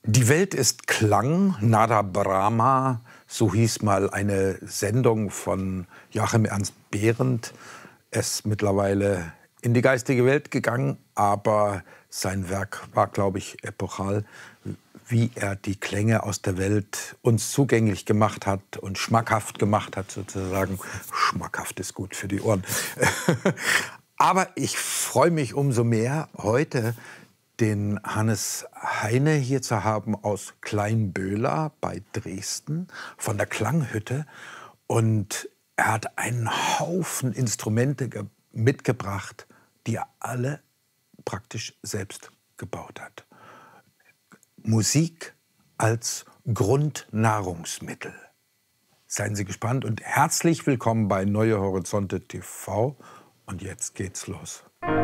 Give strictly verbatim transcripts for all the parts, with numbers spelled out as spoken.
Die Welt ist Klang, Nada Brahma, so hieß mal eine Sendung von Joachim Ernst Behrendt. Er ist mittlerweile in die geistige Welt gegangen, aber sein Werk war, glaube ich, epochal, wie er die Klänge aus der Welt uns zugänglich gemacht hat und schmackhaft gemacht hat, sozusagen. Schmackhaft ist gut für die Ohren. Aber ich freue mich umso mehr, heute den Hannes Heine hier zu haben aus Kleinböhla bei Dresden, von der Klanghütte. Und er hat einen Haufen Instrumente mitgebracht, die er alle praktisch selbst gebaut hat. Musik als Grundnahrungsmittel. Seien Sie gespannt und herzlich willkommen bei Neue Horizonte T V. Und jetzt geht's los.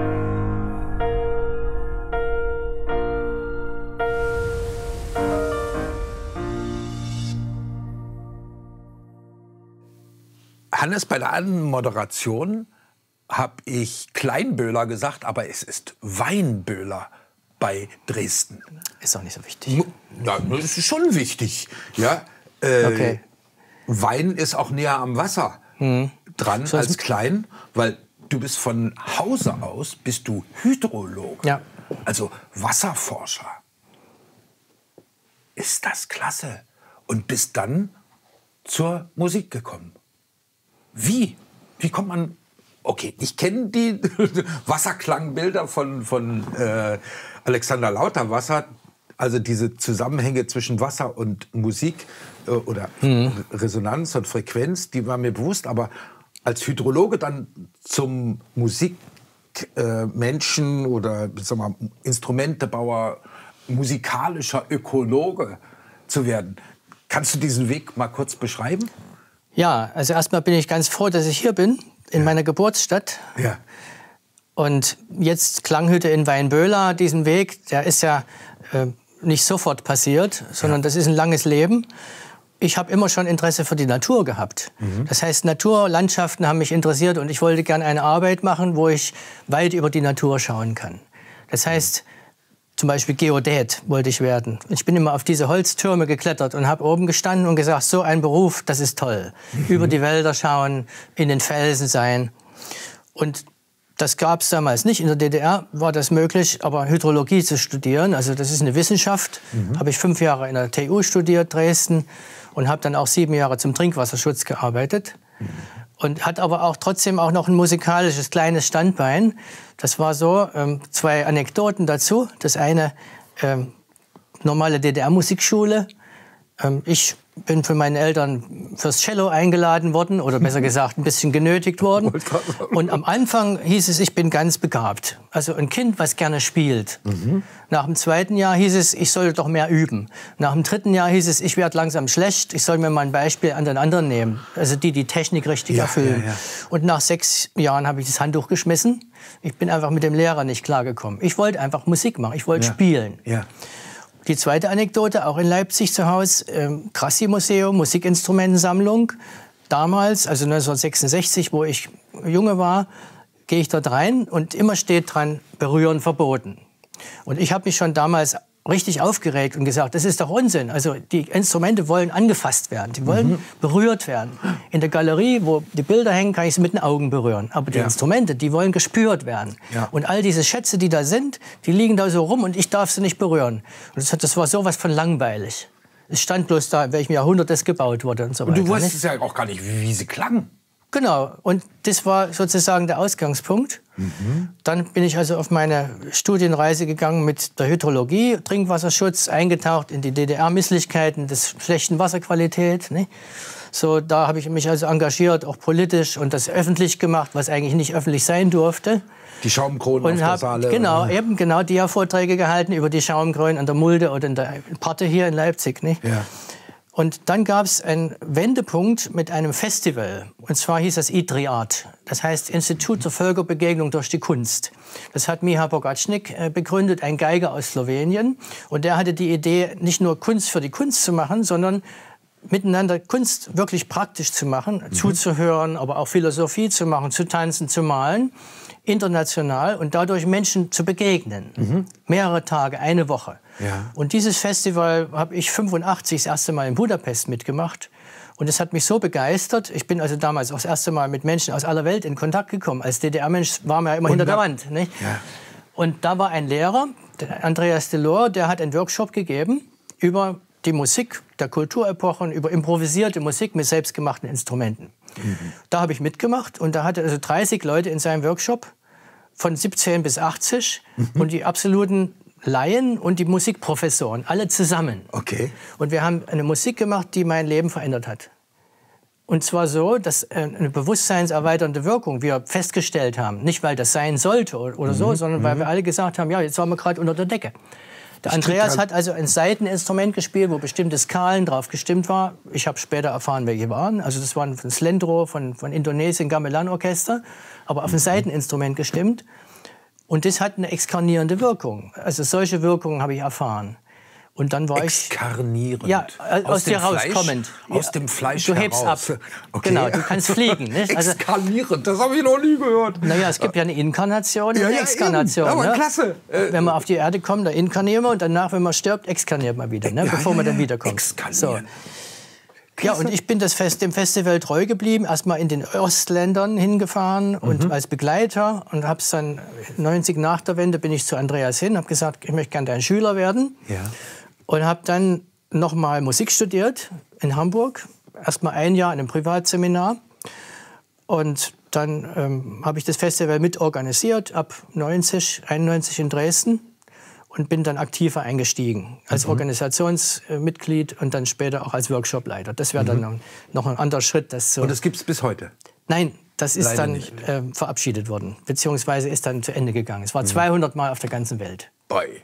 Hannes, bei der Anmoderation habe ich Kleinböhla gesagt, aber es ist Weinböhla bei Dresden. Ist auch nicht so wichtig. Ja, das ist schon wichtig. Ja, äh, Okay. Wein ist auch näher am Wasser Hm. dran So ist- als Klein, weil du bist von Hause aus bist du Hydrologe, Ja. also Wasserforscher. Ist das klasse? Und bist dann zur Musik gekommen. Wie? Wie kommt man... Okay, ich kenne die Wasserklangbilder von, von äh, Alexander Lauterwasser, also diese Zusammenhänge zwischen Wasser und Musik äh, oder Mhm. Resonanz und Frequenz, die war mir bewusst, aber als Hydrologe dann zum Musikmenschen äh, oder sag mal, Instrumentebauer, musikalischer Ökologe zu werden. Kannst du diesen Weg mal kurz beschreiben? Ja, also erstmal bin ich ganz froh, dass ich hier bin, in meiner Geburtsstadt. Ja. Und jetzt Klanghütte in Weinböhla, diesen Weg, der ist ja äh, nicht sofort passiert, sondern Ja. das ist ein langes Leben. Ich habe immer schon Interesse für die Natur gehabt. Das heißt, Natur, Landschaften haben mich interessiert und ich wollte gerne eine Arbeit machen, wo ich weit über die Natur schauen kann. Das heißt, zum Beispiel Geodät wollte ich werden. Ich bin immer auf diese Holztürme geklettert und habe oben gestanden und gesagt, so ein Beruf, das ist toll. Über die Wälder schauen, in den Felsen sein. Und das gab es damals nicht. In der D D R war das möglich, aber Hydrologie zu studieren, also das ist eine Wissenschaft, habe ich fünf Jahre in der T U studiert, Dresden, und habe dann auch sieben Jahre zum Trinkwasserschutz gearbeitet. Und hat aber auch trotzdem auch noch ein musikalisches kleines Standbein. Das war so, ähm, zwei Anekdoten dazu. Das eine, ähm, normale D D R-Musikschule. Ähm, ich bin von meinen Eltern fürs Cello eingeladen worden oder besser gesagt ein bisschen genötigt worden. Und am Anfang hieß es, ich bin ganz begabt. Also ein Kind, was gerne spielt. Nach dem zweiten Jahr hieß es, ich soll doch mehr üben. Nach dem dritten Jahr hieß es, ich werde langsam schlecht, ich soll mir mal ein Beispiel an den anderen nehmen. Also die, die Technik richtig Ja, erfüllen. ja, ja. Und nach sechs Jahren habe ich das Handtuch geschmissen. Ich bin einfach mit dem Lehrer nicht klargekommen. Ich wollte einfach Musik machen, ich wollte Ja. spielen. Ja. Die zweite Anekdote, auch in Leipzig zu Hause, ähm, Grassi-Museum, Musikinstrumentensammlung. Damals, also neunzehnhundertsechsundsechzig, wo ich Junge war, gehe ich dort rein und immer steht dran, berühren verboten. Und ich habe mich schon damals richtig aufgeregt und gesagt, das ist doch Unsinn. Also die Instrumente wollen angefasst werden, die wollen berührt werden. In der Galerie, wo die Bilder hängen, kann ich sie mit den Augen berühren. Aber die Ja. Instrumente, die wollen gespürt werden. Ja. Und all diese Schätze, die da sind, die liegen da so rum und ich darf sie nicht berühren. Und das, hat- das war sowas von langweilig. Es stand bloß da, in welchem Jahrhundert das gebaut wurde und so Und weiter. du wusstest nicht? ja auch gar nicht, wie, wie sie klangen. Genau, und das war sozusagen der Ausgangspunkt. Dann bin ich also auf meine Studienreise gegangen mit der Hydrologie, Trinkwasserschutz, eingetaucht in die D D R-Misslichkeiten des schlechten Wasserqualität. Ne? So, da habe ich mich also engagiert, auch politisch und das öffentlich gemacht, was eigentlich nicht öffentlich sein durfte. Die Schaumkronen auf Und der habe Saale. genau, eben genau die Vorträge gehalten über die Schaumkronen an der Mulde oder in der Parte hier in Leipzig. Ne? Ja. Und dann gab es einen Wendepunkt mit einem Festival. Und zwar hieß das I T R I A T. Das heißt Institut zur Völkerbegegnung durch die Kunst. Das hat Miha Bogačnik äh, begründet, ein Geiger aus Slowenien. Und der hatte die Idee, nicht nur Kunst für die Kunst zu machen, sondern miteinander Kunst wirklich praktisch zu machen, mhm. zuzuhören, aber auch Philosophie zu machen, zu tanzen, zu malen, international und dadurch Menschen zu begegnen. Mhm. Mehrere Tage, eine Woche. Ja. Und dieses Festival habe ich fünfundachtzig das erste Mal in Budapest mitgemacht. Und es hat mich so begeistert. Ich bin also damals auch das erste Mal mit Menschen aus aller Welt in Kontakt gekommen. Als D D R-Mensch war man ja immer und hinter der Wand. Nicht? Ja. Und da war ein Lehrer, der Andreas Delors, der hat einen Workshop gegeben über die Musik der Kulturepochen, über improvisierte Musik mit selbstgemachten Instrumenten. Mhm. Da habe ich mitgemacht und da hatte also dreißig Leute in seinem Workshop von siebzehn bis achtzig mhm. und die absoluten Laien und die Musikprofessoren, alle zusammen. Okay. Und wir haben eine Musik gemacht, die mein Leben verändert hat. Und zwar so, dass eine bewusstseinserweiternde Wirkung wir festgestellt haben. Nicht, weil das sein sollte oder so, mhm. sondern weil wir alle gesagt haben, ja, jetzt waren wir gerade unter der Decke. Der Andreas hat also ein Saiteninstrument gespielt, wo bestimmte Skalen drauf gestimmt war. Ich habe später erfahren, welche waren. Also das waren von Slendro, von, von Indonesien, Gamelan-Orchester, aber auf ein Saiteninstrument gestimmt. Und das hat eine exkarnierende Wirkung. Also solche Wirkungen habe ich erfahren. Und dann war ich... Exkarnierend? Ja, aus, aus dir Fleisch, rauskommend. Aus dem Fleisch Du hebst heraus. ab. Okay. Genau, du kannst fliegen. Nicht? Also, Exkarnierend, das habe ich noch nie gehört. Naja, es gibt ja eine Inkarnation und ja, eine ja, Exkarnation. Aber ne? klasse. Äh, wenn man auf die Erde kommt, da inkarnieren wir und danach, wenn man stirbt, exkarniert man wieder, ne? ja, bevor ja, man dann ja. wiederkommt. Exkarnieren. So. Ja, und ich bin das Fest, dem Festival treu geblieben, erst mal in den Ostländern hingefahren und mhm. als Begleiter und habe es dann neunzig nach der Wende bin ich zu Andreas hin, habe gesagt, ich möchte gerne dein Schüler werden Ja. und habe dann noch mal Musik studiert in Hamburg, erst mal ein Jahr in einem Privatseminar und dann ähm, habe ich das Festival mitorganisiert ab neunzig, einundneunzig in Dresden. Und bin dann aktiver eingestiegen als mhm. Organisationsmitglied und dann später auch als Workshopleiter. Das wäre mhm. dann noch ein anderer Schritt. Das so und das gibt es bis heute? Nein, das ist Leider dann äh, verabschiedet worden, beziehungsweise ist dann zu Ende gegangen. Es war mhm. zweihundert Mal auf der ganzen Welt. Boy.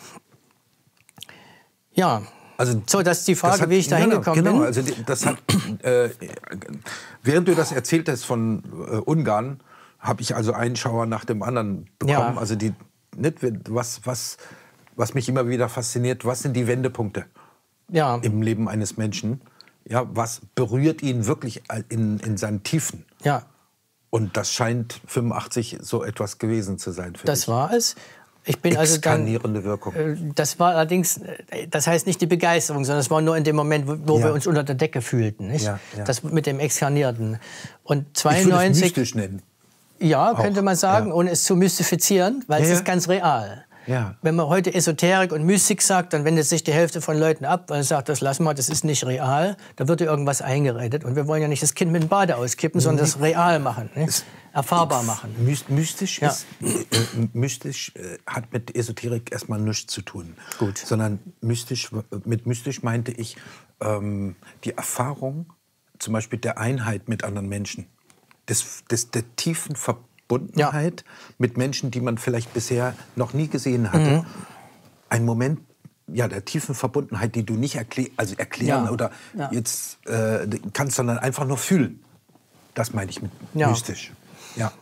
Ja, also, so, das ist die Frage, hat, wie ich da genau, hingekommen genau, bin. Also das hat, äh, während du das erzählt hast von äh, Ungarn, habe ich also einen Schauer nach dem anderen bekommen. Ja. Also die Nicht, was, was, was mich immer wieder fasziniert, was sind die Wendepunkte ja. im Leben eines Menschen? Ja, was berührt ihn wirklich in, in seinen Tiefen? Ja. Und das scheint fünfundachtzig so etwas gewesen zu sein für Das dich. war es. Ich bin also dann, Exkarnierende Wirkung. äh, das war allerdings, äh, das heißt nicht die Begeisterung, sondern es war nur in dem Moment, wo, wo Ja. wir uns unter der Decke fühlten. Nicht? Ja, ja. Das mit dem Exkarnierten. Und Ich würde es zweiundneunzig mystisch nennen. Ja, Auch, könnte man sagen, ja. ohne es zu mystifizieren, weil Ja, es ja. ist ganz real. Ja. Wenn man heute Esoterik und Mystik sagt, dann wendet sich die Hälfte von Leuten ab, weil man sagt, das lassen wir, das ist nicht real. Da wird dir irgendwas eingeredet. Und wir wollen ja nicht das Kind mit dem Bade auskippen, sondern das real machen, ne? erfahrbar machen. Myst- Mystisch, Ja. ist, äh, mystisch äh, hat mit Esoterik erstmal nichts zu tun. Gut. Sondern mystisch, mit mystisch meinte ich ähm, die Erfahrung zum Beispiel der Einheit mit anderen Menschen. Des, des, der tiefen Verbundenheit ja. mit Menschen, die man vielleicht bisher noch nie gesehen hatte. Mhm. Ein Moment ja, der tiefen Verbundenheit, die du nicht erklä also erklären Ja. oder Ja. jetzt äh, kannst, sondern einfach nur fühlen. Das meine ich mit Ja. mystisch. Ja.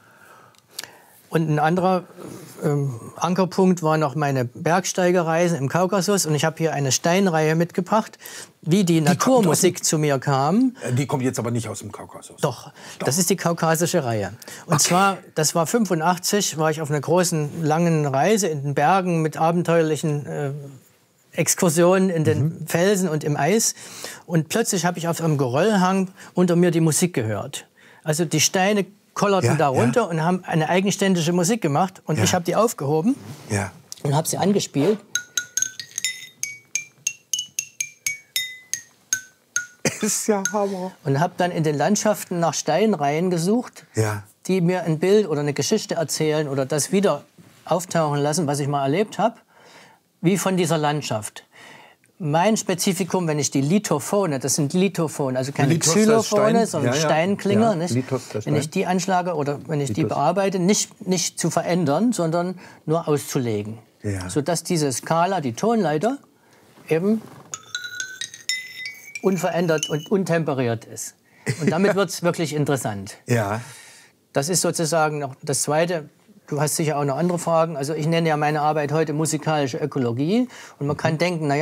Und ein anderer ähm, Ankerpunkt war noch meine Bergsteigerreisen im Kaukasus. Und ich habe hier eine Steinreihe mitgebracht, wie die, die Naturmusik zu mir kam. Die kommt jetzt aber nicht aus dem Kaukasus. Doch, Doch. Das ist die kaukasische Reihe. Und okay. zwar, das war fünfundachtzig, war ich auf einer großen, langen Reise in den Bergen mit abenteuerlichen äh, Exkursionen in den mhm. Felsen und im Eis. Und plötzlich habe ich auf einem Geröllhang unter mir die Musik gehört. Also die Steine kollerten ja, da runter ja. und haben eine eigenständige Musik gemacht. Und ja. ich habe die aufgehoben ja. und habe sie angespielt. Ist ja Hammer. Und habe dann in den Landschaften nach Steinreihen gesucht, ja. die mir ein Bild oder eine Geschichte erzählen oder das wieder auftauchen lassen, was ich mal erlebt habe, wie von dieser Landschaft. Mein Spezifikum, wenn ich die Lithophone, das sind Lithophone, also keine Lithos, Xylophone, Stein. sondern ja, ja. Steinklinger, ja. nicht? Lithos, wenn ich die anschlage oder wenn ich Lithos. die bearbeite, nicht, nicht zu verändern, sondern nur auszulegen. Ja. Sodass diese Skala, die Tonleiter, eben unverändert und untemperiert ist. Und damit wird es wirklich interessant. Ja. Das ist sozusagen noch das Zweite. Du hast sicher auch noch andere Fragen. Also ich nenne ja meine Arbeit heute musikalische Ökologie. Und man kann denken, na ja,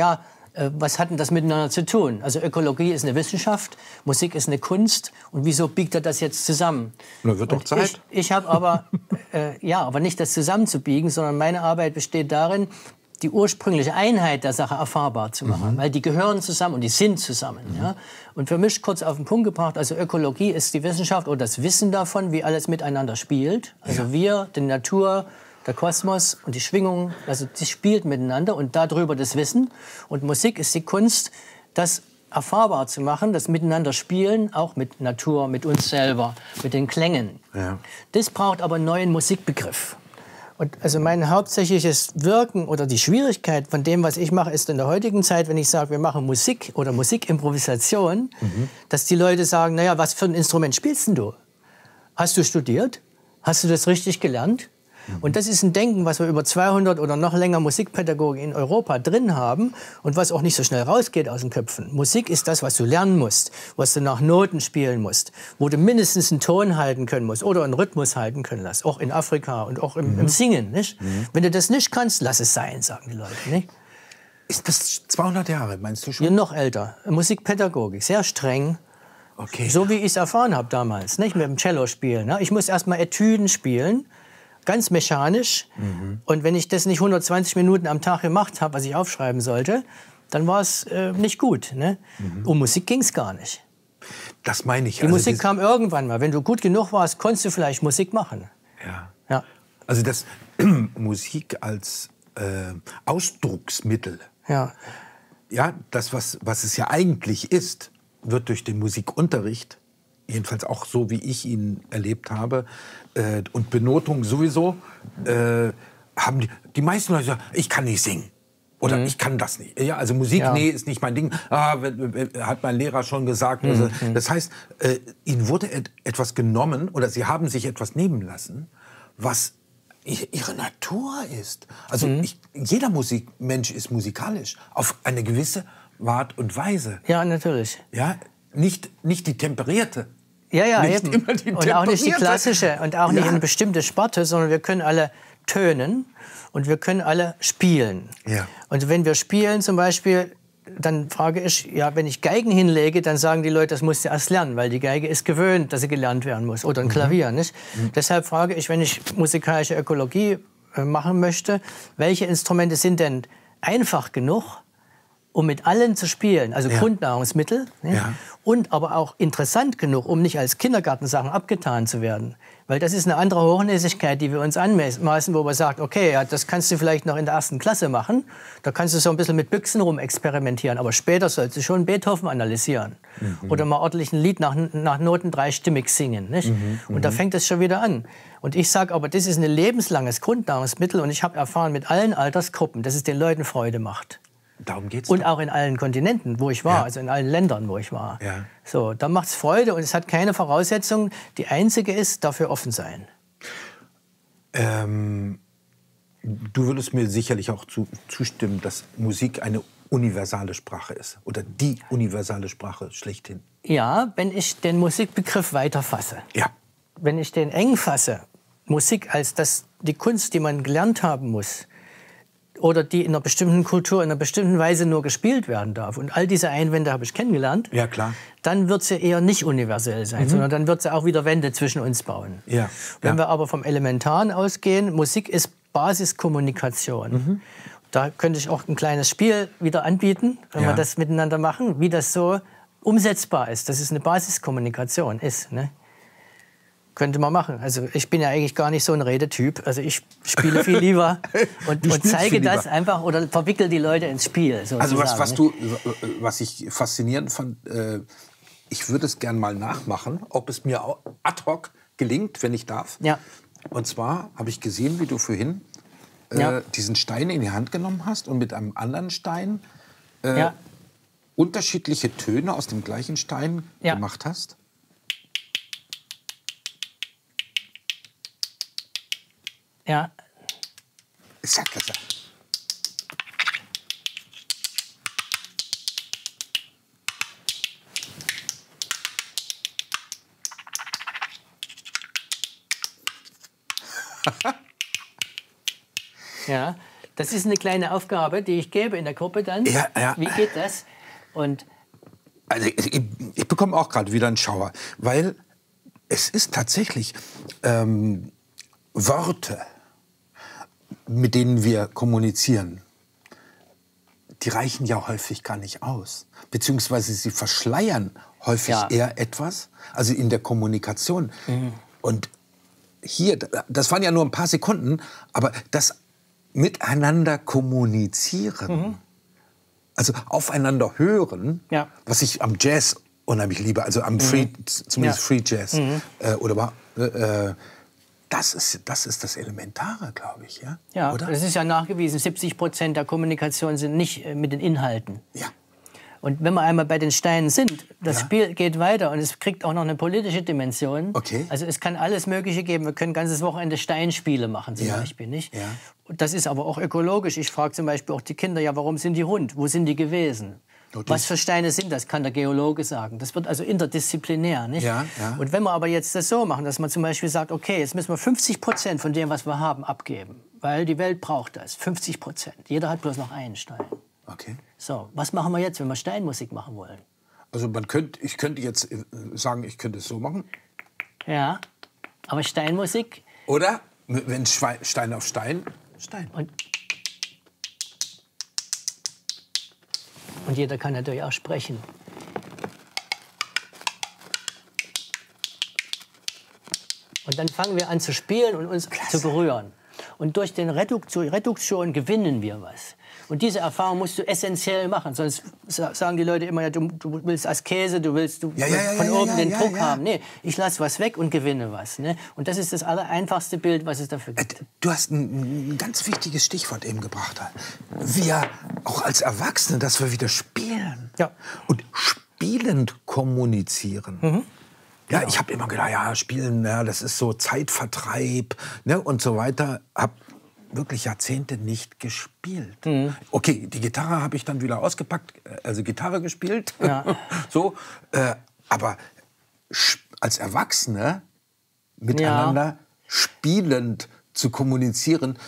äh, was hat denn das miteinander zu tun? Also Ökologie ist eine Wissenschaft, Musik ist eine Kunst. Und wieso biegt er das jetzt zusammen? Na, wird doch Zeit. Ich, ich habe aber, äh, ja, aber nicht das zusammenzubiegen, sondern meine Arbeit besteht darin, die ursprüngliche Einheit der Sache erfahrbar zu machen. Mhm. Weil die gehören zusammen und die sind zusammen. Mhm. Ja? Und für mich kurz auf den Punkt gebracht, also Ökologie ist die Wissenschaft oder das Wissen davon, wie alles miteinander spielt. Also ja. wir, die Natur, der Kosmos und die Schwingung, also die spielt miteinander und darüber das Wissen. Und Musik ist die Kunst, das erfahrbar zu machen, das Miteinander spielen, auch mit Natur, mit uns selber, mit den Klängen. Ja. Das braucht aber einen neuen Musikbegriff. Und also mein hauptsächliches Wirken oder die Schwierigkeit von dem, was ich mache, ist in der heutigen Zeit, wenn ich sage, wir machen Musik oder Musikimprovisation, mhm. dass die Leute sagen, naja, was für ein Instrument spielst denn du? Hast du studiert? Hast du das richtig gelernt? Und das ist ein Denken, was wir über zweihundert oder noch länger Musikpädagogik in Europa drin haben und was auch nicht so schnell rausgeht aus den Köpfen. Musik ist das, was du lernen musst, was du nach Noten spielen musst, wo du mindestens einen Ton halten können musst oder einen Rhythmus halten können musst, auch in Afrika und auch im, mhm. im Singen. Nicht? Mhm. Wenn du das nicht kannst, lass es sein, sagen die Leute. Nicht? Ist das zweihundert Jahre, meinst du schon? Ja, noch älter. Musikpädagogik, sehr streng. Okay. So wie ich es erfahren habe damals, nicht mit dem Cello spielen. Ne? Ich muss erst mal Etüden spielen. Ganz mechanisch. Mhm. Und wenn ich das nicht hundertzwanzig Minuten am Tag gemacht habe, was ich aufschreiben sollte, dann war es äh, nicht gut. Ne? Mhm. Um Musik ging es gar nicht. Das meine ich. Die also Musik kam irgendwann mal. Wenn du gut genug warst, konntest du vielleicht Musik machen. Ja. Ja. Also das Musik als äh, Ausdrucksmittel, ja. Ja, das, was, was es ja eigentlich ist, wird durch den Musikunterricht, jedenfalls auch so, wie ich ihn erlebt habe, äh, und Benotung sowieso, äh, haben die, die meisten Leute gesagt, ich kann nicht singen. Oder mhm. ich kann das nicht. Ja, also Musik, ja. nee, ist nicht mein Ding. Ah, hat mein Lehrer schon gesagt. Mhm. Also, das heißt, äh, ihnen wurde et etwas genommen oder sie haben sich etwas nehmen lassen, was ihre Natur ist. Also mhm. ich, jeder Musikmensch ist musikalisch auf eine gewisse Art und Weise. Ja, natürlich. Ja, nicht, nicht die temperierte. Ja, ja, nicht eben. Immer die und auch nicht die klassische und auch nicht ja. eine bestimmte Sparte, sondern wir können alle tönen und wir können alle spielen. Ja. Und wenn wir spielen zum Beispiel, dann frage ich, ja, wenn ich Geigen hinlege, dann sagen die Leute, das musst du erst lernen, weil die Geige ist gewöhnt, dass sie gelernt werden muss. Oder ein mhm. Klavier, nicht? Mhm. Deshalb frage ich, wenn ich musikalische Ökologie äh, machen möchte, welche Instrumente sind denn einfach genug, um mit allen zu spielen, also ja. Grundnahrungsmittel, ne? ja. und aber auch interessant genug, um nicht als Kindergartensachen abgetan zu werden. Weil das ist eine andere Hochnäsigkeit, die wir uns anmaßen, wo man sagt, okay, ja, das kannst du vielleicht noch in der ersten Klasse machen, da kannst du so ein bisschen mit Büchsen rum experimentieren, aber später sollst du schon Beethoven analysieren mhm. oder mal ordentlich ein Lied nach, nach Noten dreistimmig singen. Nicht? Mhm. Und da fängt es schon wieder an. Und ich sage aber, das ist ein lebenslanges Grundnahrungsmittel und ich habe erfahren mit allen Altersgruppen, dass es den Leuten Freude macht. Darum geht's und doch. auch in allen Kontinenten, wo ich war, ja. also in allen Ländern, wo ich war. Ja. So, da macht's Freude und es hat keine Voraussetzung. Die einzige ist, dafür offen sein. Ähm, du würdest mir sicherlich auch zu, zustimmen, dass Musik eine universale Sprache ist oder die universale Sprache schlechthin. Ja, wenn ich den Musikbegriff weiter fasse. Ja. Wenn ich den eng fasse, Musik als das, die Kunst, die man gelernt haben muss, oder die in einer bestimmten Kultur, in einer bestimmten Weise nur gespielt werden darf. Und all diese Einwände habe ich kennengelernt. Ja, klar. Dann wird sie eher nicht universell sein, mhm. sondern dann wird sie auch wieder Wände zwischen uns bauen. Ja. Wenn ja. wir aber vom Elementaren ausgehen, Musik ist Basiskommunikation. Mhm. Da könnte ich auch ein kleines Spiel wieder anbieten, wenn ja. wir das miteinander machen, wie das so umsetzbar ist, dass es eine Basiskommunikation ist. Ne? Könnte man machen. Also ich bin ja eigentlich gar nicht so ein Redetyp. Also ich spiele viel lieber und, und zeige das einfach oder verwickel die Leute ins Spiel. Also was, was, du, was ich faszinierend fand, äh, ich würde es gern mal nachmachen, ob es mir ad hoc gelingt, wenn ich darf. Ja. Und zwar habe ich gesehen, wie du vorhin äh, ja. diesen Stein in die Hand genommen hast und mit einem anderen Stein äh, ja. unterschiedliche Töne aus dem gleichen Stein ja. gemacht hast. Ja. Ist ja klasse. Ja, Das ist eine kleine Aufgabe, die ich gebe in der Gruppe dann. Ja, ja. Wie geht das? Und Also ich, ich, ich bekomme auch gerade wieder einen Schauer, weil es ist tatsächlich ähm, Worte, mit denen wir kommunizieren, die reichen ja häufig gar nicht aus. Beziehungsweise sie verschleiern häufig Ja. eher etwas, also in der Kommunikation. Mhm. Und hier, das waren ja nur ein paar Sekunden, aber das Miteinander kommunizieren, mhm. also aufeinander hören, ja. was ich am Jazz unheimlich liebe, also am Free, mhm. zumindest ja. Free Jazz, mhm. äh, oder äh, das ist, das ist das Elementare, glaube ich, ja? Ja, oder? Das ist ja nachgewiesen, siebzig Prozent der Kommunikation sind nicht äh, mit den Inhalten. Ja. Und wenn wir einmal bei den Steinen sind, das ja. Spiel geht weiter und es kriegt auch noch eine politische Dimension. Okay. Also es kann alles Mögliche geben. Wir können ein ganzes Wochenende Steinspiele machen zum ja. Beispiel, nicht? Ja. Und das ist aber auch ökologisch. Ich frage zum Beispiel auch die Kinder, ja, warum sind die rund? Wo sind die gewesen? Okay. Was für Steine sind das, kann der Geologe sagen. Das wird also interdisziplinär, nicht? Ja, ja. Und wenn wir aber jetzt das so machen, dass man zum Beispiel sagt, okay, jetzt müssen wir fünfzig Prozent von dem, was wir haben, abgeben. Weil die Welt braucht das, fünfzig Prozent. Jeder hat bloß noch einen Stein. Okay. So, was machen wir jetzt, wenn wir Steinmusik machen wollen? Also man könnte, ich könnte jetzt sagen, ich könnte es so machen. Ja, aber Steinmusik... Oder, wenn Stein auf Stein, Stein. Und, und jeder kann natürlich auch sprechen. Und dann fangen wir an zu spielen und uns Klasse. zu berühren. Und durch den Reduktion, Reduktion gewinnen wir was. Und diese Erfahrung musst du essentiell machen. Sonst sagen die Leute immer, ja, du, du willst Askese, du willst du ja, ja, ja, von ja, oben ja, den ja, Druck ja. haben. Nee, ich lasse was weg und gewinne was. Ne? Und das ist das allereinfachste Bild, was es dafür gibt. Du hast ein, ein ganz wichtiges Stichwort eben gebracht. Wir, auch als Erwachsene, dass wir wieder spielen. Ja. Und spielend kommunizieren. Mhm. Ja, ich habe immer gedacht, ja, Spielen, ja, das ist so Zeitvertreib, ne, und so weiter. Hab wirklich Jahrzehnte nicht gespielt. Mhm. Okay, die Gitarre habe ich dann wieder ausgepackt, also Gitarre gespielt. Ja. so, äh, aber als Erwachsene miteinander ja. spielend zu kommunizieren,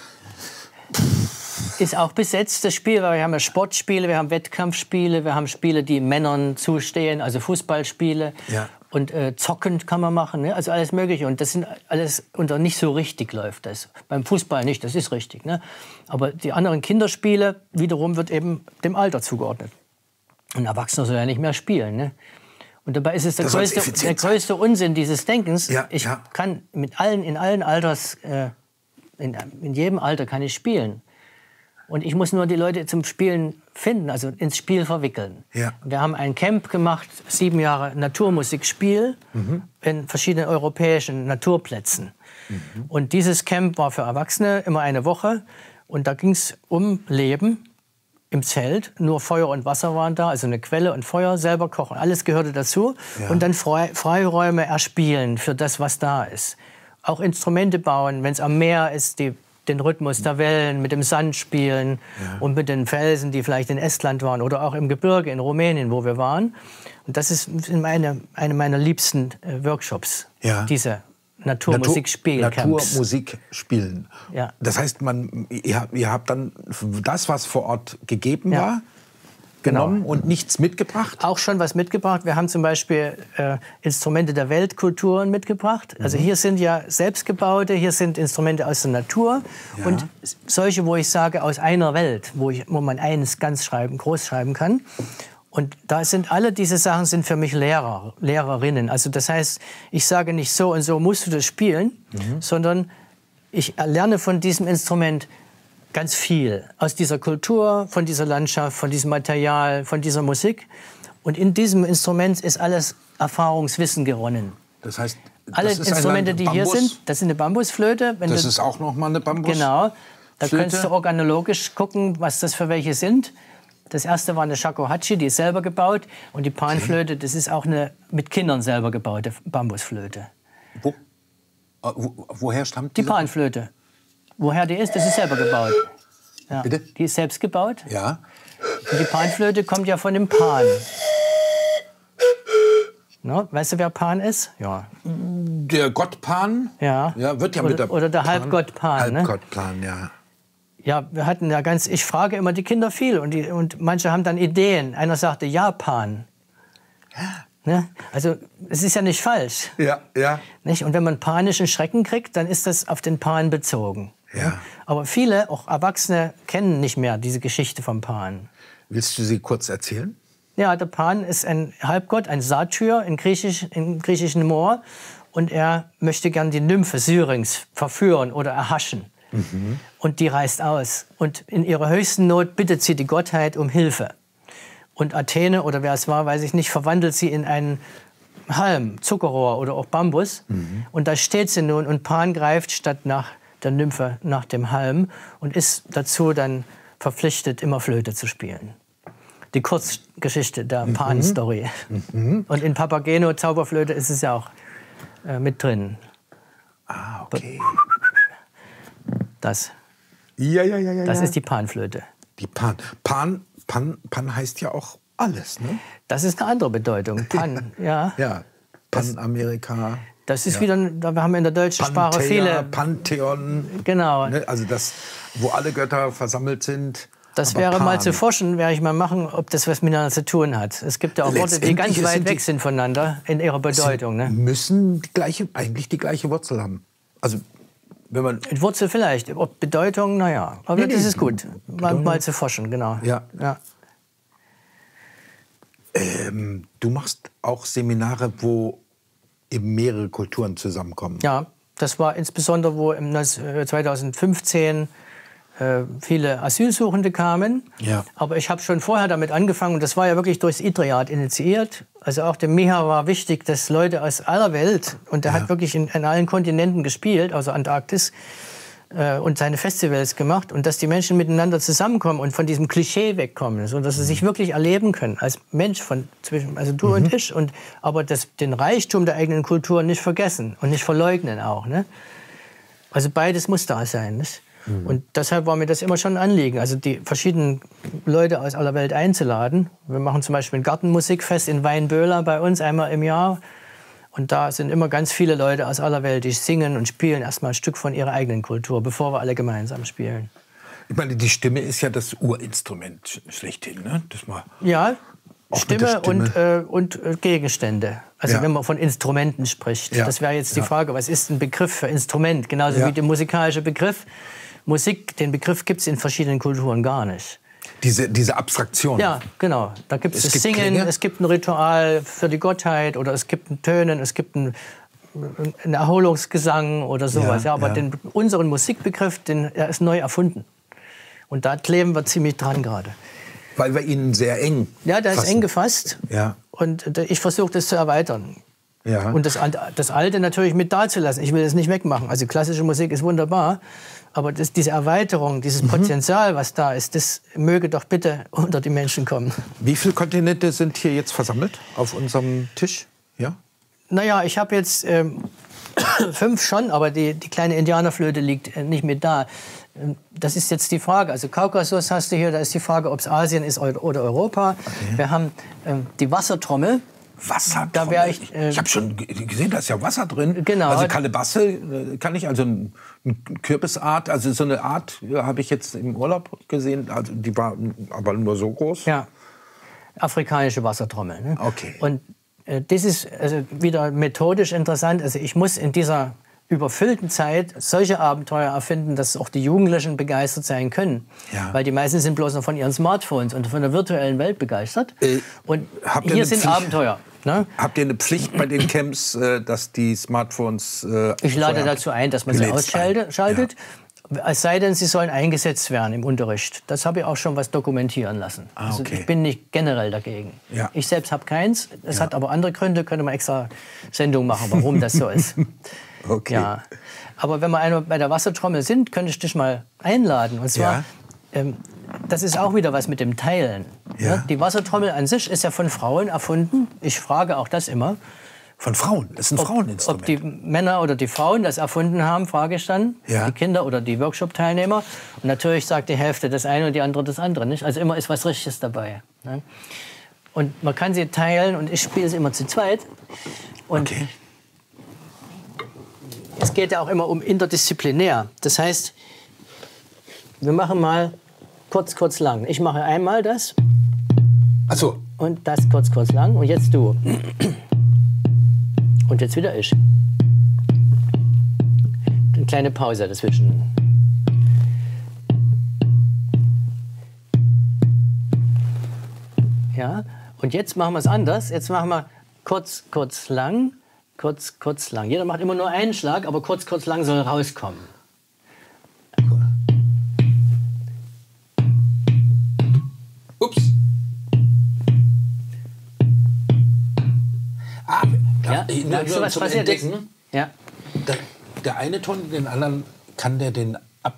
ist auch besetzt, das Spiel, weil wir haben ja Sportspiele, wir haben Wettkampfspiele, wir haben Spiele, die Männern zustehen, also Fußballspiele. Ja. Und äh, zockend kann man machen, ne? Also alles Mögliche. Und das sind alles, unter nicht so richtig läuft das. Beim Fußball nicht, das ist richtig. Ne? Aber die anderen Kinderspiele wiederum wird eben dem Alter zugeordnet. Ein Erwachsener soll ja nicht mehr spielen. Ne? Und dabei ist es der, größte, der größte Unsinn dieses Denkens. Ja, ich ja. kann mit allen, in allen Alters, äh, in, in jedem Alter kann ich spielen. Und ich muss nur die Leute zum Spielen finden, also ins Spiel verwickeln. Ja. Wir haben ein Camp gemacht, sieben Jahre Naturmusikspiel mhm. in verschiedenen europäischen Naturplätzen. Mhm. Und dieses Camp war für Erwachsene immer eine Woche. Und da ging es um Leben im Zelt. Nur Feuer und Wasser waren da, also eine Quelle und Feuer, selber kochen. Alles gehörte dazu. Ja. Und dann Frei Freiräume erspielen für das, was da ist. Auch Instrumente bauen, wenn es am Meer ist, die den Rhythmus der Wellen, mit dem Sand spielen ja. und mit den Felsen, die vielleicht in Estland waren oder auch im Gebirge in Rumänien, wo wir waren. Und das ist meine, eine meiner liebsten äh, Workshops, ja. diese Naturmusikspielcamps. Naturmusik spielen. Ja. Das heißt, man, ihr, ihr habt dann das, was vor Ort gegeben ja. war, genommen genau. und nichts mitgebracht? Auch schon was mitgebracht. Wir haben zum Beispiel äh, Instrumente der Weltkulturen mitgebracht. Also mhm. hier sind ja selbstgebaute, hier sind Instrumente aus der Natur. Ja. Und solche, wo ich sage, aus einer Welt, wo, ich, wo man eines ganz schreiben, groß schreiben kann. Und da sind alle diese Sachen sind für mich Lehrer, Lehrerinnen. Also das heißt, ich sage nicht so und so musst du das spielen, mhm. sondern ich lerne von diesem Instrument ganz viel aus dieser Kultur, von dieser Landschaft, von diesem Material, von dieser Musik. Und in diesem Instrument ist alles Erfahrungswissen gewonnen. Das heißt, das alle ist Instrumente, die hier Bambus, sind, das ist eine Bambusflöte. Wenn das du, ist auch noch mal eine Bambusflöte. Genau. Da könntest du organologisch gucken, was das für welche sind. Das erste war eine Shakuhachi, die ist selber gebaut. Und die Panflöte, das ist auch eine mit Kindern selber gebaute Bambusflöte. Wo, wo, woher stammt die? Die Panflöte. Woher die ist, das ist selber gebaut. Ja. Bitte? Die ist selbst gebaut. Ja. Und die Panflöte kommt ja von dem Pan. No? Weißt du, wer Pan ist? Ja. Der Gott Pan? Ja. Ja, wird ja oder, mit der Oder der Pan, Halbgott Pan. Halbgott Pan, ne? ja. Ja, wir hatten ja ganz, ich frage immer die Kinder viel und, die, und manche haben dann Ideen. Einer sagte Japan. Ne? Also es ist ja nicht falsch. Ja, ja. Nicht? Und wenn man panischen Schrecken kriegt, dann ist das auf den Pan bezogen. Ja. Aber viele, auch Erwachsene, kennen nicht mehr diese Geschichte vom Pan. Willst du sie kurz erzählen? Ja, der Pan ist ein Halbgott, ein Satyr im, Griechisch, im griechischen Moor. Und er möchte gern die Nymphe Syrinx verführen oder erhaschen. Mhm. Und die reist aus. Und in ihrer höchsten Not bittet sie die Gottheit um Hilfe. Und Athene, oder wer es war, weiß ich nicht, verwandelt sie in einen Halm, Zuckerrohr oder auch Bambus. Mhm. Und da steht sie nun und Pan greift statt nach der Nymphe nach dem Halm und ist dazu dann verpflichtet, immer Flöte zu spielen. Die Kurzgeschichte der mhm. Pan-Story. Mhm. Und in Papageno, Zauberflöte, ist es ja auch äh, mit drin. Ah, okay. Das. Ja, ja, ja, ja. Das ist die Panflöte. Die Pan. Pan, Pan, Pan heißt ja auch alles, ne? Das ist eine andere Bedeutung. Pan, ja. Ja. Panamerika. Das ist ja. wieder, wir haben in der deutschen Panthea, Sprache viele. Pantheon. Genau. Ne? Also das, wo alle Götter versammelt sind. Das wäre Pan. Mal zu forschen, werde ich mal machen, ob das was miteinander zu tun hat. Es gibt ja auch Worte, die ganz weit weg sind voneinander in ihrer Bedeutung. Ne? Müssen die gleiche, eigentlich die gleiche Wurzel haben. Also wenn man Wurzel vielleicht, ob Bedeutung, naja. Aber nee, das ist gut, mal, mal zu forschen, genau. Ja. Ja. Ähm, du machst auch Seminare, wo eben mehrere Kulturen zusammenkommen. Ja, das war insbesondere, wo im zweitausendfünfzehn äh, viele Asylsuchende kamen. Ja. Aber ich habe schon vorher damit angefangen, und das war ja wirklich durchs IDRIAD initiiert. Also auch dem Miha war wichtig, dass Leute aus aller Welt, und der ja. hat wirklich in, in allen Kontinenten gespielt, außer Antarktis, äh, und seine Festivals gemacht, und dass die Menschen miteinander zusammenkommen und von diesem Klischee wegkommen, so dass sie sich wirklich erleben können als Mensch von zwischen, also du mhm. und ich, und aber das, den Reichtum der eigenen Kultur nicht vergessen und nicht verleugnen auch, ne? Also beides muss da sein, nicht? Mhm. Und deshalb war mir das immer schon ein Anliegen, also die verschiedenen Leute aus aller Welt einzuladen. Wir machen zum Beispiel ein Gartenmusikfest in Weinböhler bei uns einmal im Jahr. Und da sind immer ganz viele Leute aus aller Welt, die singen und spielen erstmal ein Stück von ihrer eigenen Kultur, bevor wir alle gemeinsam spielen. Ich meine, die Stimme ist ja das Urinstrument schlechthin, ne? Das mal ja, Stimme, Stimme und, äh, und äh, Gegenstände. Also ja. wenn man von Instrumenten spricht. Ja. Das wäre jetzt die ja. Frage, was ist ein Begriff für Instrument? Genauso ja. wie der musikalische Begriff. Musik, den Begriff gibt es in verschiedenen Kulturen gar nicht. Diese, diese Abstraktion. Ja, genau. Da gibt's es das gibt Singen, Klänge. Es gibt ein Ritual für die Gottheit oder es gibt ein Tönen, es gibt ein, ein Erholungsgesang oder sowas. Ja, ja, aber ja. Den, unseren Musikbegriff, den, der ist neu erfunden. Und da kleben wir ziemlich dran gerade. Weil wir ihn sehr eng Ja, der fassen. ist eng gefasst. Ja. Und ich versuche das zu erweitern. Ja. Und das, das Alte natürlich mit dazulassen. Ich will das nicht wegmachen. Also klassische Musik ist wunderbar. Aber das, diese Erweiterung, dieses Potenzial, was da ist, das möge doch bitte unter die Menschen kommen. Wie viele Kontinente sind hier jetzt versammelt auf unserem Tisch? Ja? Naja, ich habe jetzt ähm, fünf schon, aber die, die kleine Indianerflöte liegt äh, nicht mit da. Ähm, das ist jetzt die Frage. Also Kaukasus hast du hier, da ist die Frage, ob es Asien ist oder Europa. Okay. Wir haben ähm, die Wassertrommel. Wasser. Da wär ich äh, ich habe schon gesehen, da ist ja Wasser drin. Genau. Also Kalebasse kann ich, also eine Kürbisart, also so eine Art ja, habe ich jetzt im Urlaub gesehen, also die war aber nur so groß. Ja, afrikanische Wassertrommel. Ne? Okay. Und äh, das ist also wieder methodisch interessant. Also ich muss in dieser überfüllten Zeit solche Abenteuer erfinden, dass auch die Jugendlichen begeistert sein können. Ja. Weil die meisten sind bloß noch von ihren Smartphones und von der virtuellen Welt begeistert. Äh, und hier sind Pflicht, Abenteuer. Ne? Habt ihr eine Pflicht bei den Camps, dass die Smartphones... Äh, ich lade dazu ein, dass man sie ausschaltet. Ja. Es sei denn, sie sollen eingesetzt werden im Unterricht. Das habe ich auch schon was dokumentieren lassen. Ah, okay. Also ich bin nicht generell dagegen. Ja. Ich selbst habe keins. Es ja. hat aber andere Gründe. Könnte man extra Sendung machen, warum das so ist. Okay. Ja. Aber wenn wir einmal bei der Wassertrommel sind, könnte ich dich mal einladen. Und zwar, ja. ähm, das ist auch wieder was mit dem Teilen. Ja. Ne? Die Wassertrommel an sich ist ja von Frauen erfunden. Ich frage auch das immer. Von Frauen? Das ist ein ob, Fraueninstrument. Ob die Männer oder die Frauen das erfunden haben, frage ich dann. Ja. Die Kinder oder die Workshop-Teilnehmer. Und natürlich sagt die Hälfte das eine und die andere das andere. Nicht? Also immer ist was Richtiges dabei. Ne? Und man kann sie teilen und ich spiele sie immer zu zweit. Und okay. Es geht ja auch immer um interdisziplinär. Das heißt, wir machen mal kurz, kurz, lang. Ich mache einmal das. Ach so. Und das kurz, kurz, lang. Und jetzt du. Und jetzt wieder ich. Eine kleine Pause dazwischen. Ja. Und jetzt machen wir es anders. Jetzt machen wir kurz, kurz, lang. Kurz, kurz, lang. Jeder macht immer nur einen Schlag, aber kurz, kurz, lang soll rauskommen. Ups. Ah, Ja, da, merkst du, was zum passiert ist? Entdecken, Ja. der, der eine Ton, den anderen, kann der den ab...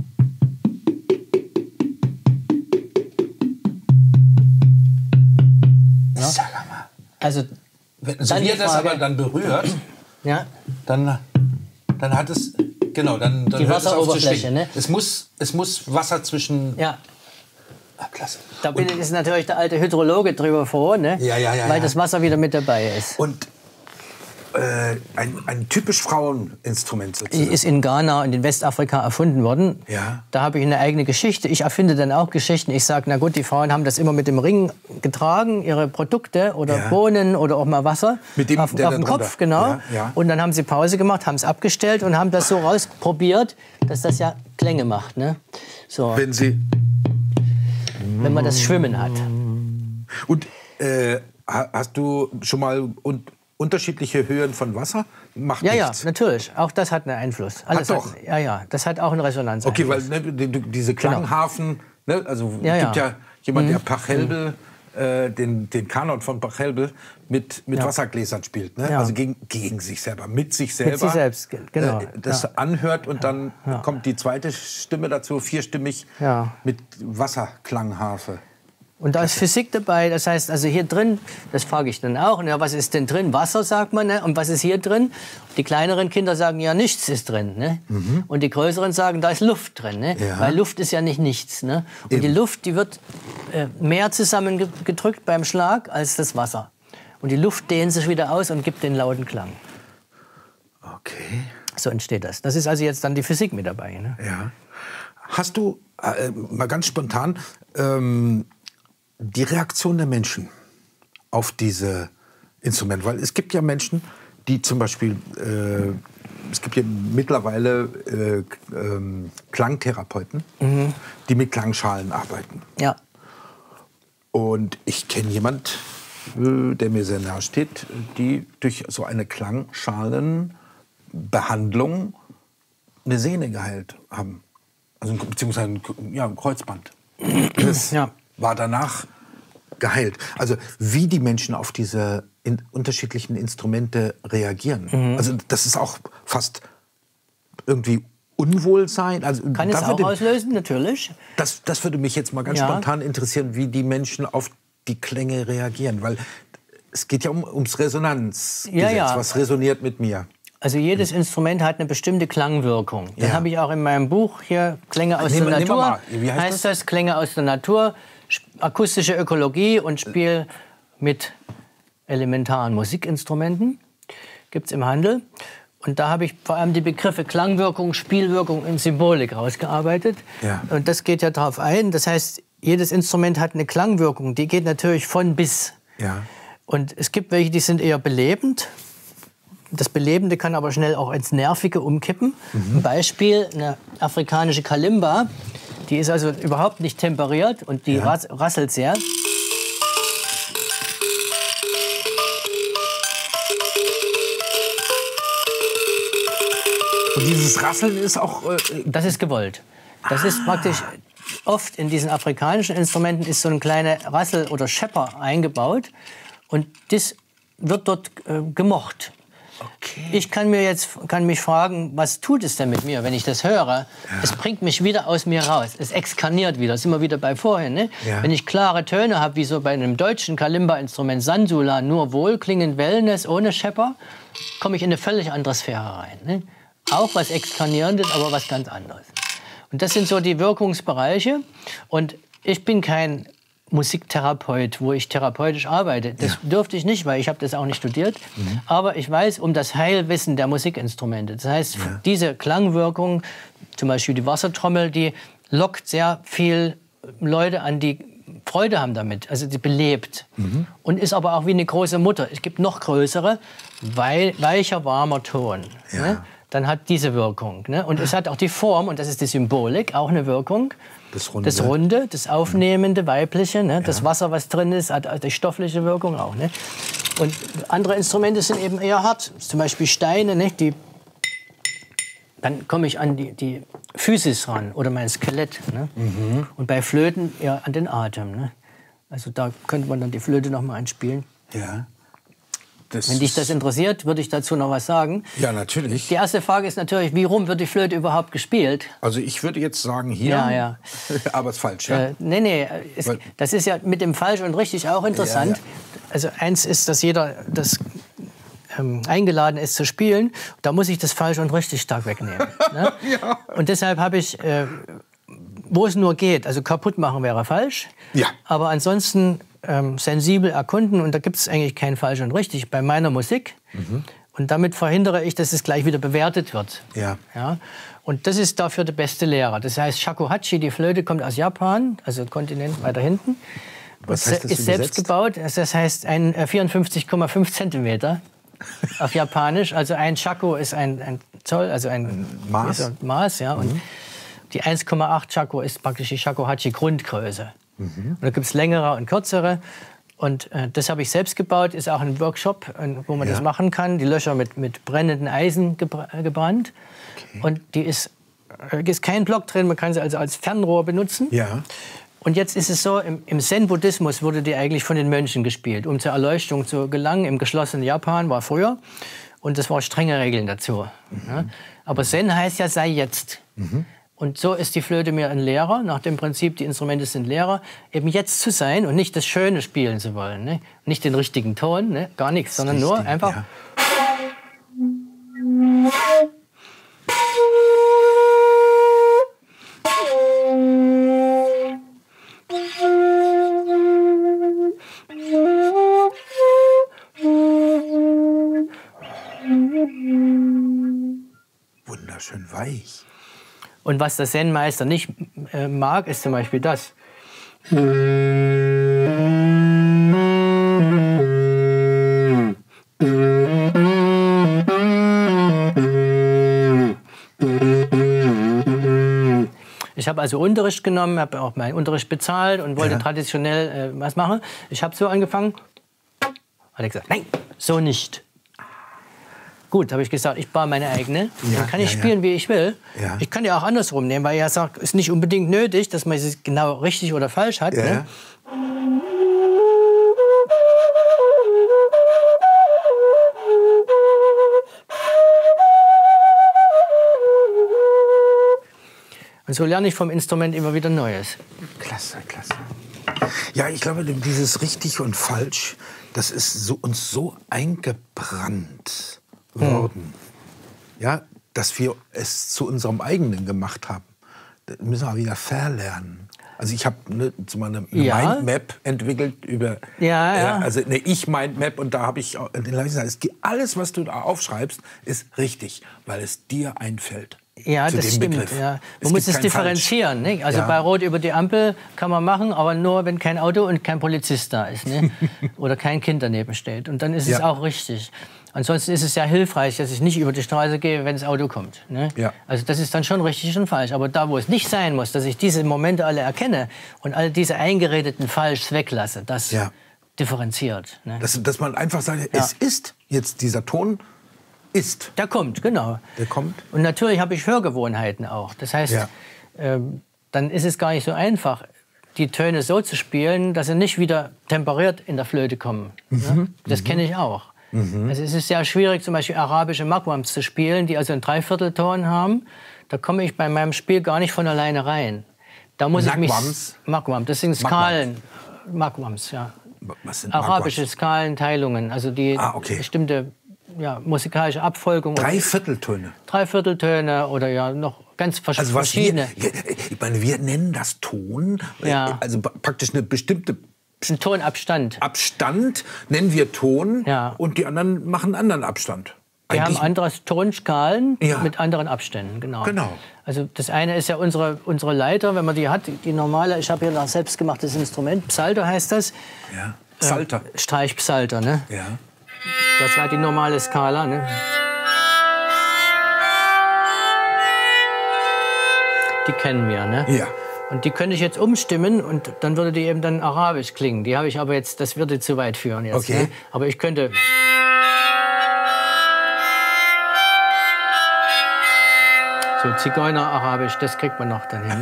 Ja. Sag mal. Also, Wenn, so dann wie die er das Frage- aber dann berührt, ja. dann, dann hat es... Genau, dann, dann Die hört es auf zu Wasseroberfläche, schwingen. ne? Es muss, es muss Wasser zwischen... Ja. Ah, klasse. Da bin ist natürlich der alte Hydrologe drüber froh, ne? Ja, ja, ja, weil ja. das Wasser wieder mit dabei ist. Und äh, ein, ein typisch Fraueninstrument Die sozusagen. ist in Ghana und in Westafrika erfunden worden. Ja. Da habe ich eine eigene Geschichte. Ich erfinde dann auch Geschichten. Ich sage, na gut, die Frauen haben das immer mit dem Ring getragen, ihre Produkte oder Ja. Bohnen oder auch mal Wasser Mit dem, auf, der auf da dem drunter- Kopf, genau. Ja, ja. Und dann haben sie Pause gemacht, haben es abgestellt und haben das so rausprobiert, dass das ja Klänge macht. Ne? So, Wenn sie... wenn man das Schwimmen hat. Und äh, ha- hast du schon mal un unterschiedliche Höhen von Wasser? Macht Ja, ja, nichts. natürlich. Auch das hat einen Einfluss. Alles doch. Hat, ja, ja, das hat auch einen Resonanz. Okay, weil ne, die, die, diese Klanghafen, ne, also Ja, es gibt ja. ja jemand, der Pachelbel, äh, den, den Kanon von Pachelbel mit, mit Ja. Wassergläsern spielt. Ne? Ja. Also gegen, gegen sich selber, mit sich selber. Mit sich selbst, ge- genau. Äh, das Ja. anhört und dann Ja. kommt die zweite Stimme dazu, vierstimmig, Ja. mit Wasserklangharfe. Und da ist Physik dabei, das heißt, also hier drin, das frage ich dann auch, ja, was ist denn drin? Wasser, sagt man, ne? Und was ist hier drin? Die kleineren Kinder sagen, ja, nichts ist drin. Ne? Mhm. Und die größeren sagen, da ist Luft drin. Ne? Ja. Weil Luft ist ja nicht nichts. Ne? Und Eben. die Luft, die wird äh, mehr zusammengedrückt beim Schlag als das Wasser. Und die Luft dehnt sich wieder aus und gibt den lauten Klang. Okay. So entsteht das. Das ist also jetzt dann die Physik mit dabei. Ne? Ja. Hast du, äh, mal ganz spontan, ähm, die Reaktion der Menschen auf diese Instrumente? Weil es gibt ja Menschen, die zum Beispiel, äh, es gibt ja mittlerweile äh, ähm, Klangtherapeuten, mhm. die mit Klangschalen arbeiten. Ja. Und ich kenne jemand, äh, der mir sehr nahe steht, die durch so eine Klangschalenbehandlung eine Sehne geheilt haben. Also beziehungsweise ein, ja, ein Kreuzband. Das Ja. war danach geheilt. Also wie die Menschen auf diese in, unterschiedlichen Instrumente reagieren. Mhm. Also das ist auch fast irgendwie Unwohlsein. Also, Kann es da auch würde, auslösen, natürlich. das, das würde mich jetzt mal ganz Ja. spontan interessieren, wie die Menschen auf die Klänge reagieren. Weil es geht ja um, ums Resonanzgesetz. Ja, ja. Was resoniert mit mir? Also jedes Instrument hat eine bestimmte Klangwirkung. Das Ja. habe ich auch in meinem Buch hier, Klänge aus Nehmen- der nehmen wir Natur. mal. Wie heißt heißt das? Klänge aus der Natur, sp- akustische Ökologie und Spiel mit elementaren Musikinstrumenten. Gibt es im Handel. Und da habe ich vor allem die Begriffe Klangwirkung, Spielwirkung und Symbolik rausgearbeitet. Ja. Und das geht ja darauf ein. Das heißt, jedes Instrument hat eine Klangwirkung. Die geht natürlich von bis. Ja. Und es gibt welche, die sind eher belebend. Das Belebende kann aber schnell auch ins Nervige umkippen. Mhm. Ein Beispiel, eine afrikanische Kalimba, die ist also überhaupt nicht temperiert und die Ja. ras rasselt sehr. Und dieses Rasseln ist auch... Äh, Das ist gewollt. Das ist praktisch, oft in diesen afrikanischen Instrumenten ist so ein kleiner Rassel oder Schepper eingebaut und das wird dort äh, gemocht. okay. Ich kann mir jetzt kann mich fragen, was tut es denn mit mir, wenn ich das höre? Ja. Es bringt mich wieder aus mir raus. Es exkarniert wieder. Das sind wir wieder bei vorhin. Ne? Ja. Wenn ich klare Töne habe, wie so bei einem deutschen Kalimba-Instrument Sansula, nur wohlklingend Wellness ohne Schepper, komme ich in eine völlig andere Sphäre rein. Ne? Auch was Exkarnierendes, aber was ganz anderes. Und das sind so die Wirkungsbereiche. Und ich bin kein Musiktherapeut, wo ich therapeutisch arbeite. Das ja. dürfte ich nicht, weil ich habe das auch nicht studiert. Mhm. Aber ich weiß um das Heilwissen der Musikinstrumente. Das heißt, ja. diese Klangwirkung, zum Beispiel die Wassertrommel, die lockt sehr viel Leute an, die Freude haben damit, also die belebt. Mhm. Und ist aber auch wie eine große Mutter. Es gibt noch größere, weil, weicher, warmer Ton. Ja. Ne? Dann hat diese Wirkung. Ne? Und es hat auch die Form, und das ist die Symbolik, auch eine Wirkung. Das Runde, das, Runde, das Aufnehmende, Weibliche, ne? Ja. Das Wasser, was drin ist, hat die stoffliche Wirkung auch. Ne? Und andere Instrumente sind eben eher hart, zum Beispiel Steine, ne? Die dann komme ich an die, die Physis ran oder mein Skelett. Ne? Mhm. Und bei Flöten eher an den Atem. Ne? Also da könnte man dann die Flöte noch mal einspielen. Ja. Das Wenn dich das interessiert, würde ich dazu noch was sagen. Ja, natürlich. Die erste Frage ist natürlich, wie rum wird die Flöte überhaupt gespielt? Also ich würde jetzt sagen hier, ja, ja. aber es ist falsch. Ja? Äh, nee, nee, es, das ist ja mit dem falsch und richtig auch interessant. Ja, ja. Also eins ist, dass jeder das ähm, eingeladen ist zu spielen. Da muss ich das falsch und richtig stark wegnehmen. Ne? Ja. Und deshalb habe ich, äh, wo es nur geht, also kaputt machen wäre falsch. Ja. Aber ansonsten ähm, sensibel erkunden, und da gibt es eigentlich kein falsch und richtig bei meiner Musik. Mhm. Und damit verhindere ich, dass es gleich wieder bewertet wird. Ja. Ja? Und das ist dafür der beste Lehrer. Das heißt, Shakuhachi, die Flöte, kommt aus Japan, also Kontinent weiter hinten. Was heißt das ist übersetzt? Selbst gebaut. Das heißt ein vierundfünfzig Komma fünf Zentimeter auf Japanisch. Also ein Shaku ist ein, ein Zoll, also ein, ein Maß. Ein Maß, ja. Und mhm. die eins Komma acht Shaku ist praktisch die Shakuhachi-Grundgröße. Mhm. Und da gibt es längere und kürzere. Und äh, das habe ich selbst gebaut, ist auch ein Workshop, wo man ja. das machen kann. Die Löcher mit, mit brennenden Eisen gebr gebrannt. Okay. Und die ist, äh, ist kein Block drin, man kann sie also als Fernrohr benutzen. Ja. Und jetzt ist es so, im, im Zen-Buddhismus wurde die eigentlich von den Mönchen gespielt, um zur Erleuchtung zu gelangen. Im geschlossenen Japan war früher. Und das waren strenge Regeln dazu. Mhm. Ja. Aber Zen heißt ja, sei jetzt. Mhm. Und so ist die Flöte mir ein Lehrer, nach dem Prinzip, die Instrumente sind Lehrer, eben jetzt zu sein und nicht das Schöne spielen zu wollen. Ne? Nicht den richtigen Ton, ne? Gar nichts, sondern richtig, nur einfach... Ja. Wunderschön weich. Und was der Zen-Meister nicht äh, mag, ist zum Beispiel das. Ich habe also Unterricht genommen, habe auch meinen Unterricht bezahlt und wollte ja. traditionell äh, was machen. Ich habe so angefangen, hat er gesagt, nein, so nicht. Gut, habe ich gesagt, ich baue meine eigene. Ja, dann kann ich ja, spielen, ja. wie ich will. Ja. Ich kann ja auch andersrum nehmen, weil er sagt, es ist nicht unbedingt nötig, dass man es genau richtig oder falsch hat. Ja. Ne? Und so lerne ich vom Instrument immer wieder Neues. Klasse, klasse. Ja, ich glaube, dieses richtig und falsch, das ist so, uns so eingebrannt worden, hm. ja, dass wir es zu unserem eigenen gemacht haben. Das müssen wir wieder verlernen. Also ich habe ne, eine ja. Mindmap entwickelt über, ja, ja. Äh, also eine Ich-Mindmap, und da habe ich den Leuten gesagt, alles, was du da aufschreibst, ist richtig, weil es dir einfällt. Ja, zu das dem stimmt. Begriff. Ja. Man muss es differenzieren. Ne? Also ja. bei Rot über die Ampel kann man machen, aber nur, wenn kein Auto und kein Polizist da ist. Ne? Oder kein Kind daneben steht. Und dann ist ja. es auch richtig. Ansonsten ist es ja hilfreich, dass ich nicht über die Straße gehe, wenn das Auto kommt. Ne? Ja. Also das ist dann schon richtig und falsch. Aber da, wo es nicht sein muss, dass ich diese Momente alle erkenne und all diese eingeredeten Falschs weglasse, das ja. differenziert. Ne? Dass, dass man einfach sagt, ja. es ist jetzt dieser Ton, ist. Der kommt, genau. Der kommt. Und natürlich habe ich Hörgewohnheiten auch. Das heißt, ja. ähm, dann ist es gar nicht so einfach, die Töne so zu spielen, dass sie nicht wieder temperiert in der Flöte kommen. Mhm. Ne? Das mhm. kenne ich auch. Mhm. Also es ist sehr schwierig, zum Beispiel arabische Magwams zu spielen, die also einen Dreiviertelton haben. Da komme ich bei meinem Spiel gar nicht von alleine rein. Da muss ich mich Magwam, das sind Skalen. Magwams, ja. Was sind arabische Magwams? Skalenteilungen, also die ah, okay. bestimmte ja, musikalische Abfolgung. Dreivierteltöne. Dreivierteltöne oder ja noch ganz vers also was verschiedene. Wir, ich meine, wir nennen das Ton, ja. also praktisch eine bestimmte ein Tonabstand. Abstand nennen wir Ton ja. und die anderen machen einen anderen Abstand. Wir Eigentlich- haben andere Tonskalen Ja. mit anderen Abständen, genau. Genau. Also das eine ist ja unsere, unsere Leiter, wenn man die hat, die normale, ich habe hier ein selbstgemachtes Instrument, Psalter heißt das. Ja. Psalter. Äh, Streichpsalter, ne? Ja. Das war die normale Skala, ne? Die kennen wir, ne? Ja. Und die könnte ich jetzt umstimmen und dann würde die eben dann arabisch klingen. Die habe ich aber jetzt, das würde zu weit führen jetzt. Okay. Ne? Aber ich könnte... So Zigeuner-Arabisch, das kriegt man noch dann hin.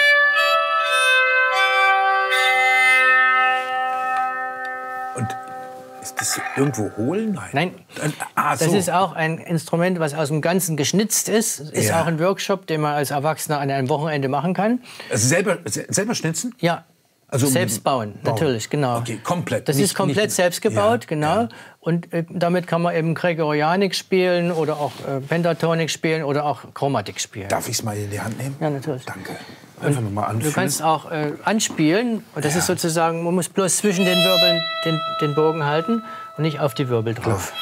Und ist das irgendwo hohl? Nein. Nein, Dann- Ah, so. das ist auch ein Instrument, was aus dem Ganzen geschnitzt ist. Ist Ja. auch ein Workshop, den man als Erwachsener an einem Wochenende machen kann. Also selber, se- selber schnitzen? Ja, Also selbst bauen, bauen. natürlich, genau. Okay, komplett. Das Nicht- ist komplett nicht- selbst gebaut, Ja, genau. ja. Und äh, damit kann man eben Gregorianik spielen oder auch äh, Pentatonik spielen oder auch Chromatik spielen. Darf ich es mal in die Hand nehmen? Ja, natürlich. Danke. Einfach nochmal anfühlen. Du kannst auch äh, anspielen. Und das Ja. ist sozusagen, man muss bloß zwischen den Wirbeln den, den Bogen halten und nicht auf die Wirbel drauf.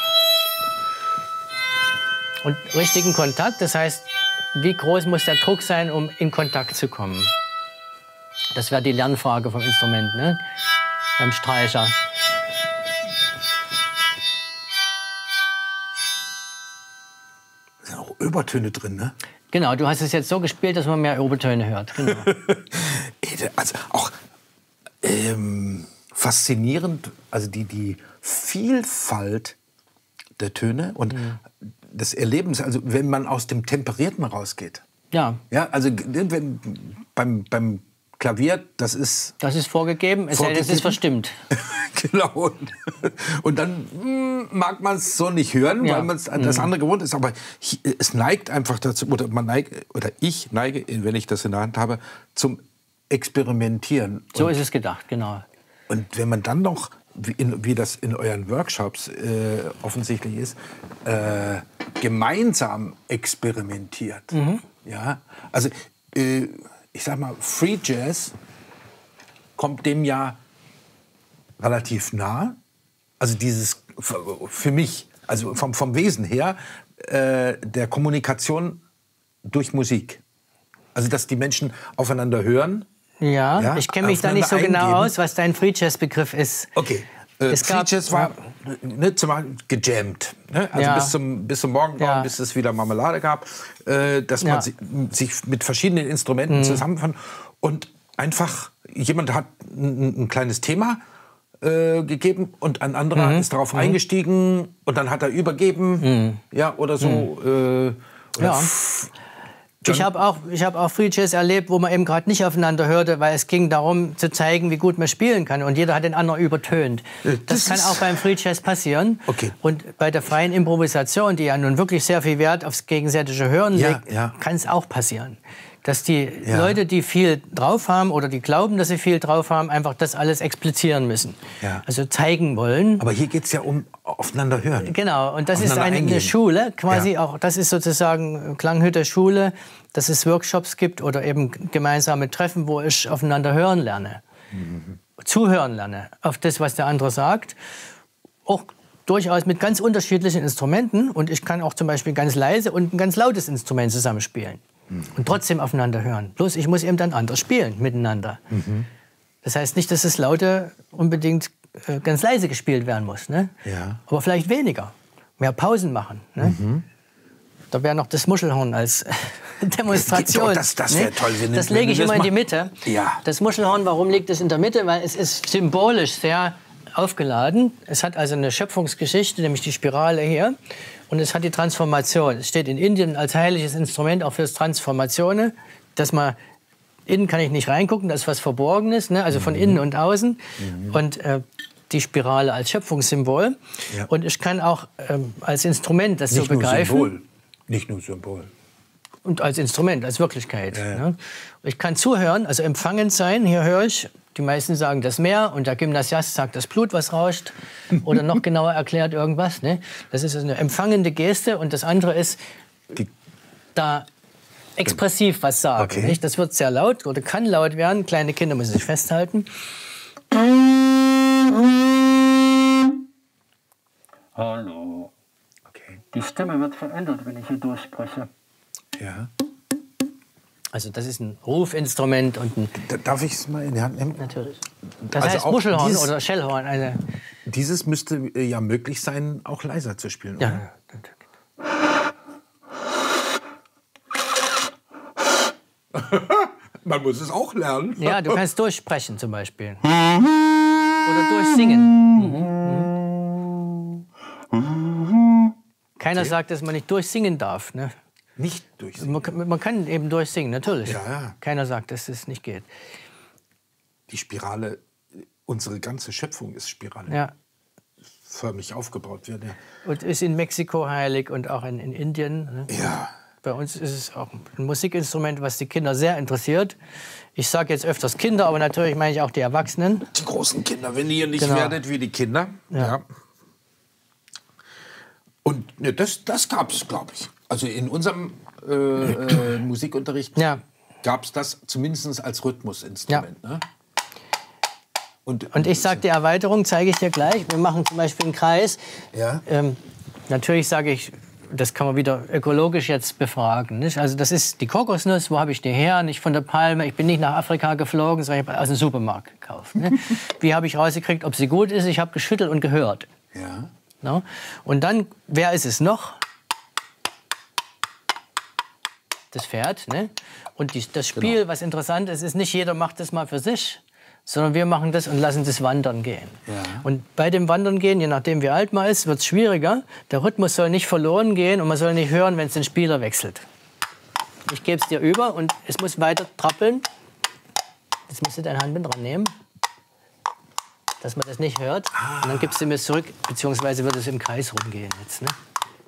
Und richtigen Kontakt, das heißt, wie groß muss der Druck sein, um in Kontakt zu kommen? Das wäre die Lernfrage vom Instrument, ne? Beim Streicher. Da sind auch Übertöne drin, ne? Genau, du hast es jetzt so gespielt, dass man mehr Obertöne hört. Genau. Also auch ähm, faszinierend, also die, die Vielfalt der Töne und des Erlebens, also wenn man aus dem Temperierten rausgeht. Ja, Ja, also wenn, beim, beim Klavier, das ist das ist vorgegeben, es sei denn, es ist Vorgegeben? verstimmt. genau. Und, und dann mm, mag man es so nicht hören, Ja. weil man das andere gewohnt ist. Aber hi- es neigt einfach dazu, oder man neigt, oder ich neige, wenn ich das in der Hand habe, zum Experimentieren. So und, ist es gedacht, genau. und wenn man dann noch, wie, in, wie das in euren Workshops äh, offensichtlich ist, äh, gemeinsam experimentiert. Ja, also äh, ich sag mal, Free Jazz kommt dem ja relativ nah. Also dieses, für mich, also vom, vom Wesen her, äh, der Kommunikation durch Musik. Also dass die Menschen aufeinander hören. Ja, Ja, ich kenne mich da nicht so aufeinander genau eingehen. aus, was dein Free Jazz Begriff ist. Okay. Äh, Es Free gab- Jazz war ne, zum Beispiel gejammt. Ne? Also Ja. bis, zum, bis zum Morgengrauen, Ja. bis es wieder Marmelade gab. Äh, dass man Ja. sich, sich mit verschiedenen Instrumenten zusammenfand. Und einfach, jemand hat ein, ein kleines Thema äh, gegeben und ein anderer ist darauf eingestiegen und dann hat er übergeben. Ja, oder so. Äh, oder Ja. Ich habe auch, ich hab auch Free Jazz erlebt, wo man eben gerade nicht aufeinander hörte, weil es ging darum zu zeigen, wie gut man spielen kann. Und jeder hat den anderen übertönt. Äh, Das, das kann ist- auch beim Free Jazz passieren. Okay. Und bei der freien Improvisation, die ja nun wirklich sehr viel Wert aufs gegenseitige Hören Ja, legt, ja. kann es auch passieren. Dass die Ja. Leute, die viel drauf haben oder die glauben, dass sie viel drauf haben, einfach das alles explizieren müssen. Ja. Also zeigen wollen. Aber hier geht es ja um aufeinander hören. Genau, und das ist Aufeinander eine, eine eingehen. Schule, quasi Ja. auch, das ist sozusagen Klanghütte Schule, dass es Workshops gibt oder eben gemeinsame Treffen, wo ich aufeinander hören lerne, Mhm. zuhören lerne, auf das, was der andere sagt, auch durchaus mit ganz unterschiedlichen Instrumenten und ich kann auch zum Beispiel ganz leise und ein ganz lautes Instrument zusammenspielen Mhm. und trotzdem aufeinander hören. Bloß ich muss eben dann anders spielen miteinander. Mhm. Das heißt nicht, dass das Laute unbedingt äh, ganz leise gespielt werden muss, ne? Ja. Aber vielleicht weniger, mehr Pausen machen. Ne? Mhm. Da wäre noch das Muschelhorn als Demonstration. Oh, das- das wär ne? toll, wenn- Das wenn lege wir ich das immer in die machen. Mitte. Ja. Das Muschelhorn, warum liegt es in der Mitte? Weil es ist symbolisch sehr aufgeladen. Es hat also eine Schöpfungsgeschichte, nämlich die Spirale hier. Und es hat die Transformation. Es steht in Indien als heiliges Instrument auch fürs Transformationen, dass man innen kann ich nicht reingucken, da ist was Verborgenes, ne? Also von Mhm. innen und außen. Und äh, die Spirale als Schöpfungssymbol. Ja. Und ich kann auch ähm, als Instrument das Nicht so nur begreifen. Symbol. Nicht nur Symbol. Und als Instrument, als Wirklichkeit. Ja, ja. Ne? Ich kann zuhören, also empfangend sein. Hier höre ich, die meisten sagen das Meer und der Gymnasiast sagt das Blut, was rauscht. Oder noch genauer erklärt irgendwas. Ne? Das ist eine empfangende Geste. Und das andere ist, Die, da expressiv was sagen. Okay. Nicht? Das wird sehr laut oder kann laut werden. Kleine Kinder müssen sich festhalten. Hallo. okay. Okay. Die Stimme wird verändert, wenn ich hier durchspreche. Ja. Also das ist ein Rufinstrument und ein... Da, darf ich es mal in die Hand nehmen? Natürlich. Das Also heißt auch Muschelhorn dieses- oder Schellhorn. Also, Dieses müsste äh, ja möglich sein, auch leiser zu spielen, oder? ja, ja, natürlich. Man muss es auch lernen. Ja, du kannst durchsprechen zum Beispiel. Oder durchsingen. Mhm. Keiner sagt, dass man nicht durchsingen darf. Ne? Nicht durchsingen. Man, kann- man kann eben durchsingen, natürlich. Ja, ja. Keiner sagt, dass es nicht geht. Die Spirale, unsere ganze Schöpfung ist spiralförmig Ja. aufgebaut. Wird, ja. Und ist in Mexiko heilig und auch in, in Indien. Ne? ja. Bei uns ist es auch ein Musikinstrument, was die Kinder sehr interessiert. Ich sage jetzt öfters Kinder, aber natürlich meine ich auch die Erwachsenen. Die großen Kinder, wenn ihr nicht Genau. werdet wie die Kinder. Ja. Ja. Und ne, das, das gab es, glaube ich. Also in unserem äh, äh, Musikunterricht Ja. gab es das zumindest als Rhythmusinstrument. Ne? Und, Und ich sage, die Erweiterung zeige ich dir gleich. Wir machen zum Beispiel einen Kreis. Ja. Ähm, natürlich sage ich, das kann man wieder ökologisch jetzt befragen. Nicht? Also das ist die Kokosnuss, wo habe ich die her? Nicht von der Palme. Ich bin nicht nach Afrika geflogen, sondern ich habe aus dem Supermarkt gekauft. Ne? Wie habe ich rausgekriegt, ob sie gut ist? Ich habe geschüttelt und gehört. Ja. No? Und dann, wer ist es noch? Das Pferd. Ne? Und die, das Spiel, Genau. was interessant ist, ist nicht jeder macht das mal für sich, sondern wir machen das und lassen das wandern gehen. Ja. Und bei dem Wandern gehen, je nachdem wie alt man ist, wird es schwieriger. Der Rhythmus soll nicht verloren gehen und man soll nicht hören, wenn es den Spieler wechselt. Ich gebe es dir über und es muss weiter trappeln. Jetzt musst du dein Handbind dran nehmen, dass man das nicht hört. Ah. Und dann gibst du mir zurück, beziehungsweise wird es im Kreis rumgehen jetzt. Ne?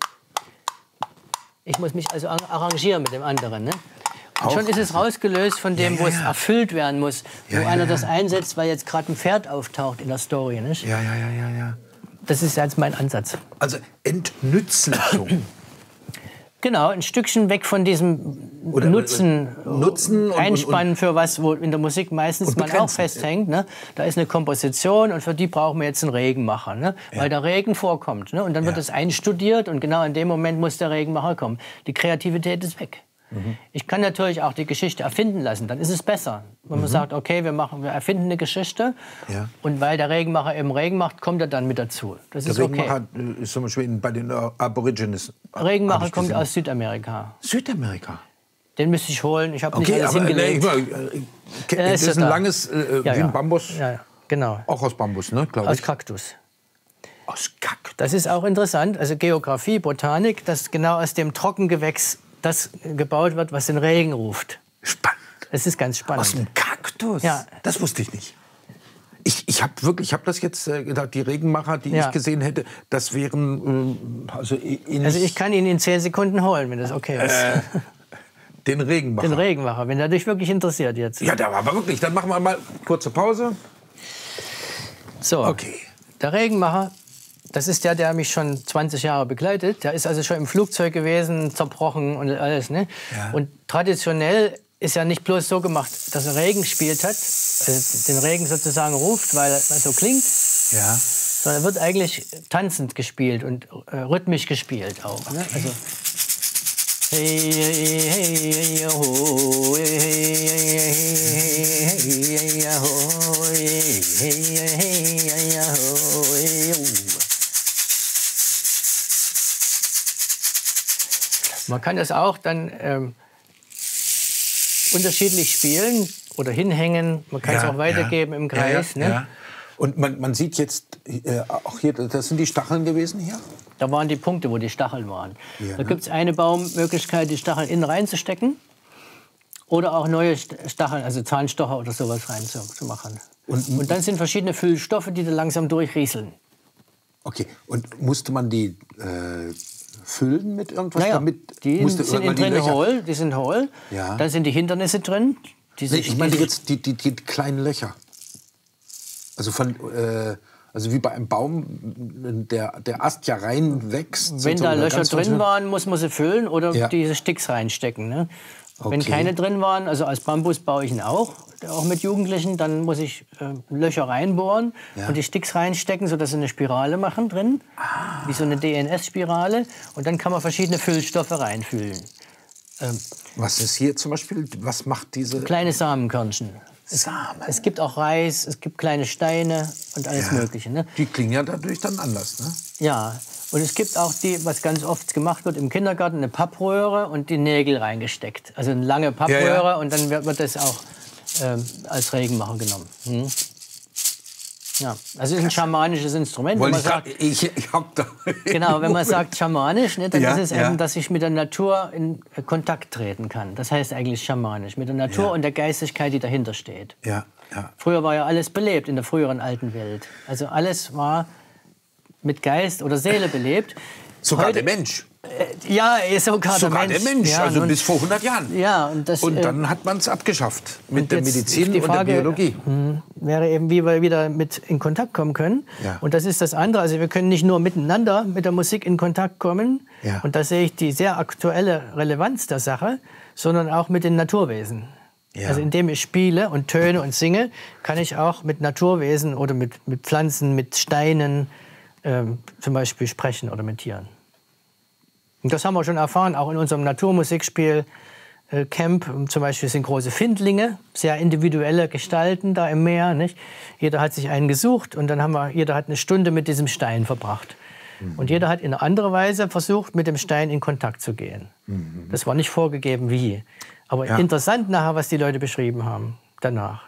Ich muss mich also ar- arrangieren mit dem anderen. Ne? Und Auch schon ist es rausgelöst von dem, Ja, ja, wo es ja. erfüllt werden muss, wo Ja, ja, einer ja. das einsetzt, weil jetzt gerade ein Pferd auftaucht in der Story. Nicht? Ja, ja, ja, ja, ja. Das ist jetzt mein Ansatz. Also Entnützlichung. Genau, ein Stückchen weg von diesem Oder- Nutzen, Nutzen und- Einspannen für was, wo in der Musik meistens Und man auch begrenzen. festhängt. Ne? Da ist eine Komposition und für die brauchen wir jetzt einen Regenmacher, ne? Weil der Regen vorkommt. Ne? Und dann wird Ja. es einstudiert und genau in dem Moment muss der Regenmacher kommen. Die Kreativität ist weg. Mhm. Ich kann natürlich auch die Geschichte erfinden lassen, dann ist es besser. Wenn man sagt, okay, wir, machen, wir erfinden eine Geschichte Ja. und weil der Regenmacher eben Regen macht, kommt er dann mit dazu. Das Der ist okay. Regenmacher äh, ist zum Beispiel in- bei den äh, Aborigines. hab Regenmacher ich kommt gesehen. aus Südamerika. Südamerika. Den müsste ich holen. Ich habe Okay, nicht alles aber nee, hingelegt. ich meine, äh, ke- Er das ist ist ja ein da. langes, äh, Ja, wie ja. ein Bambus. Ja, ja, genau. Auch aus Bambus, ne, glaube Aus ich. Kaktus. Aus Kaktus. Das ist auch interessant. Also Geografie, Botanik, dass genau aus dem Trockengewächs das gebaut wird, was den Regen ruft. Spannend. Das ist ganz spannend. Aus dem Kaktus? Ja. Das wusste ich nicht. Ich, ich habe wirklich, ich habe das jetzt äh, gedacht, die Regenmacher, die Ja. ich gesehen hätte, das wären äh, also ähnlich Also ich kann ihn in zehn Sekunden holen, wenn das okay ist. Äh, den Regenmacher. Den Regenmacher, wenn er dich wirklich interessiert jetzt. Ja, da war aber wirklich. Dann machen wir mal kurze Pause. So, Okay. der Regenmacher, das ist der, der mich schon zwanzig Jahre begleitet. Der ist also schon im Flugzeug gewesen, zerbrochen und alles. Ne? Ja. Und traditionell ist ja nicht bloß so gemacht, dass er Regen gespielt hat, also den Regen sozusagen ruft, weil er so klingt, Ja. sondern er wird eigentlich tanzend gespielt und äh, rhythmisch gespielt auch. Ne? Also hey, hey, hey, hey, ho, hey, hey, hey, hey, hey, hey, ho, hey, hey, hey, hey, ho, hey, oh. Man kann das auch dann ähm, unterschiedlich spielen oder hinhängen. Man kann es Ja, auch weitergeben ja. im Kreis. Ja, ja, Ne? ja. Und man, man sieht jetzt äh, auch hier, das sind die Stacheln gewesen hier? Da waren die Punkte, wo die Stacheln waren. Ja, Da ne? gibt es eine Baummöglichkeit, die Stacheln innen reinzustecken. Oder auch neue St- Stacheln, also Zahnstocher oder sowas reinzumachen. Und- Und, Und dann sind verschiedene Füllstoffe, die da langsam durchrieseln. Okay. Und musste man die äh, füllen mit irgendwas? Naja, damit die musste sind man innen die drin Löcher- hohl, die sind hohl. Ja. Da sind die Hindernisse drin. Die Nee, sich, ich meine die sich- jetzt die, die, die kleinen Löcher. Also von, äh, also wie bei einem Baum, der, der Ast ja reinwächst. Wenn da oder Löcher ganz drin unten. waren, muss man sie füllen oder Ja. diese Sticks reinstecken. Ne? Wenn Okay. keine drin waren, also als Bambus baue ich ihn auch, auch mit Jugendlichen, dann muss ich äh, Löcher reinbohren Ja. und die Sticks reinstecken, sodass sie eine Spirale machen drin. wie so eine D N S-Spirale. Und dann kann man verschiedene Füllstoffe reinfüllen. Ähm, Was ist hier zum Beispiel? Was macht diese... Kleine Samenkörnchen. Samen. Es gibt auch Reis, es gibt kleine Steine und alles Ja. Mögliche. Ne? Die klingen ja dadurch dann anders, ne? Ja, und es gibt auch die, was ganz oft gemacht wird im Kindergarten, eine Pappröhre und die Nägel reingesteckt. Also eine lange Pappröhre Ja, ja. und dann wird, wird das auch ähm, als Regenmacher genommen. Hm? Ja, also es ist ein schamanisches Instrument. Wenn Wollte man ich, grad, sagt, ich, ich hab da genau, wenn man sagt schamanisch, ne, dann Ja, ist es ja. eben, dass ich mit der Natur in Kontakt treten kann. Das heißt eigentlich schamanisch, mit der Natur Ja. und der Geistigkeit, die dahinter steht. Ja, ja. Früher war ja alles belebt in der früheren alten Welt. Also alles war mit Geist oder Seele belebt. Sogar Heute- der Mensch. Ja, sogar, Sogar der der Mensch. Mensch, Ja, also nun- bis vor hundert Jahren. Ja, und das Und äh, dann hat man es abgeschafft mit und der jetzt Medizin ist die und Frage, der Biologie. hm, wäre eben, wie wir wieder mit in Kontakt kommen können. Ja. Und das ist das andere. Also wir können nicht nur miteinander mit der Musik in Kontakt kommen. Ja. Und da sehe ich die sehr aktuelle Relevanz der Sache, sondern auch mit den Naturwesen. Ja. Also indem ich spiele und töne und singe, kann ich auch mit Naturwesen oder mit, mit Pflanzen, mit Steinen ähm, zum Beispiel sprechen oder mit Tieren. Und das haben wir schon erfahren, auch in unserem Naturmusikspiel äh, Camp. Zum Beispiel sind große Findlinge, sehr individuelle Gestalten da im Meer. Nicht? Jeder hat sich einen gesucht und dann haben wir, jeder hat eine Stunde mit diesem Stein verbracht. Mhm. Und jeder hat in einer anderen Weise versucht, mit dem Stein in Kontakt zu gehen. Mhm. Das war nicht vorgegeben, wie. Aber Ja. interessant nachher, was die Leute beschrieben haben danach.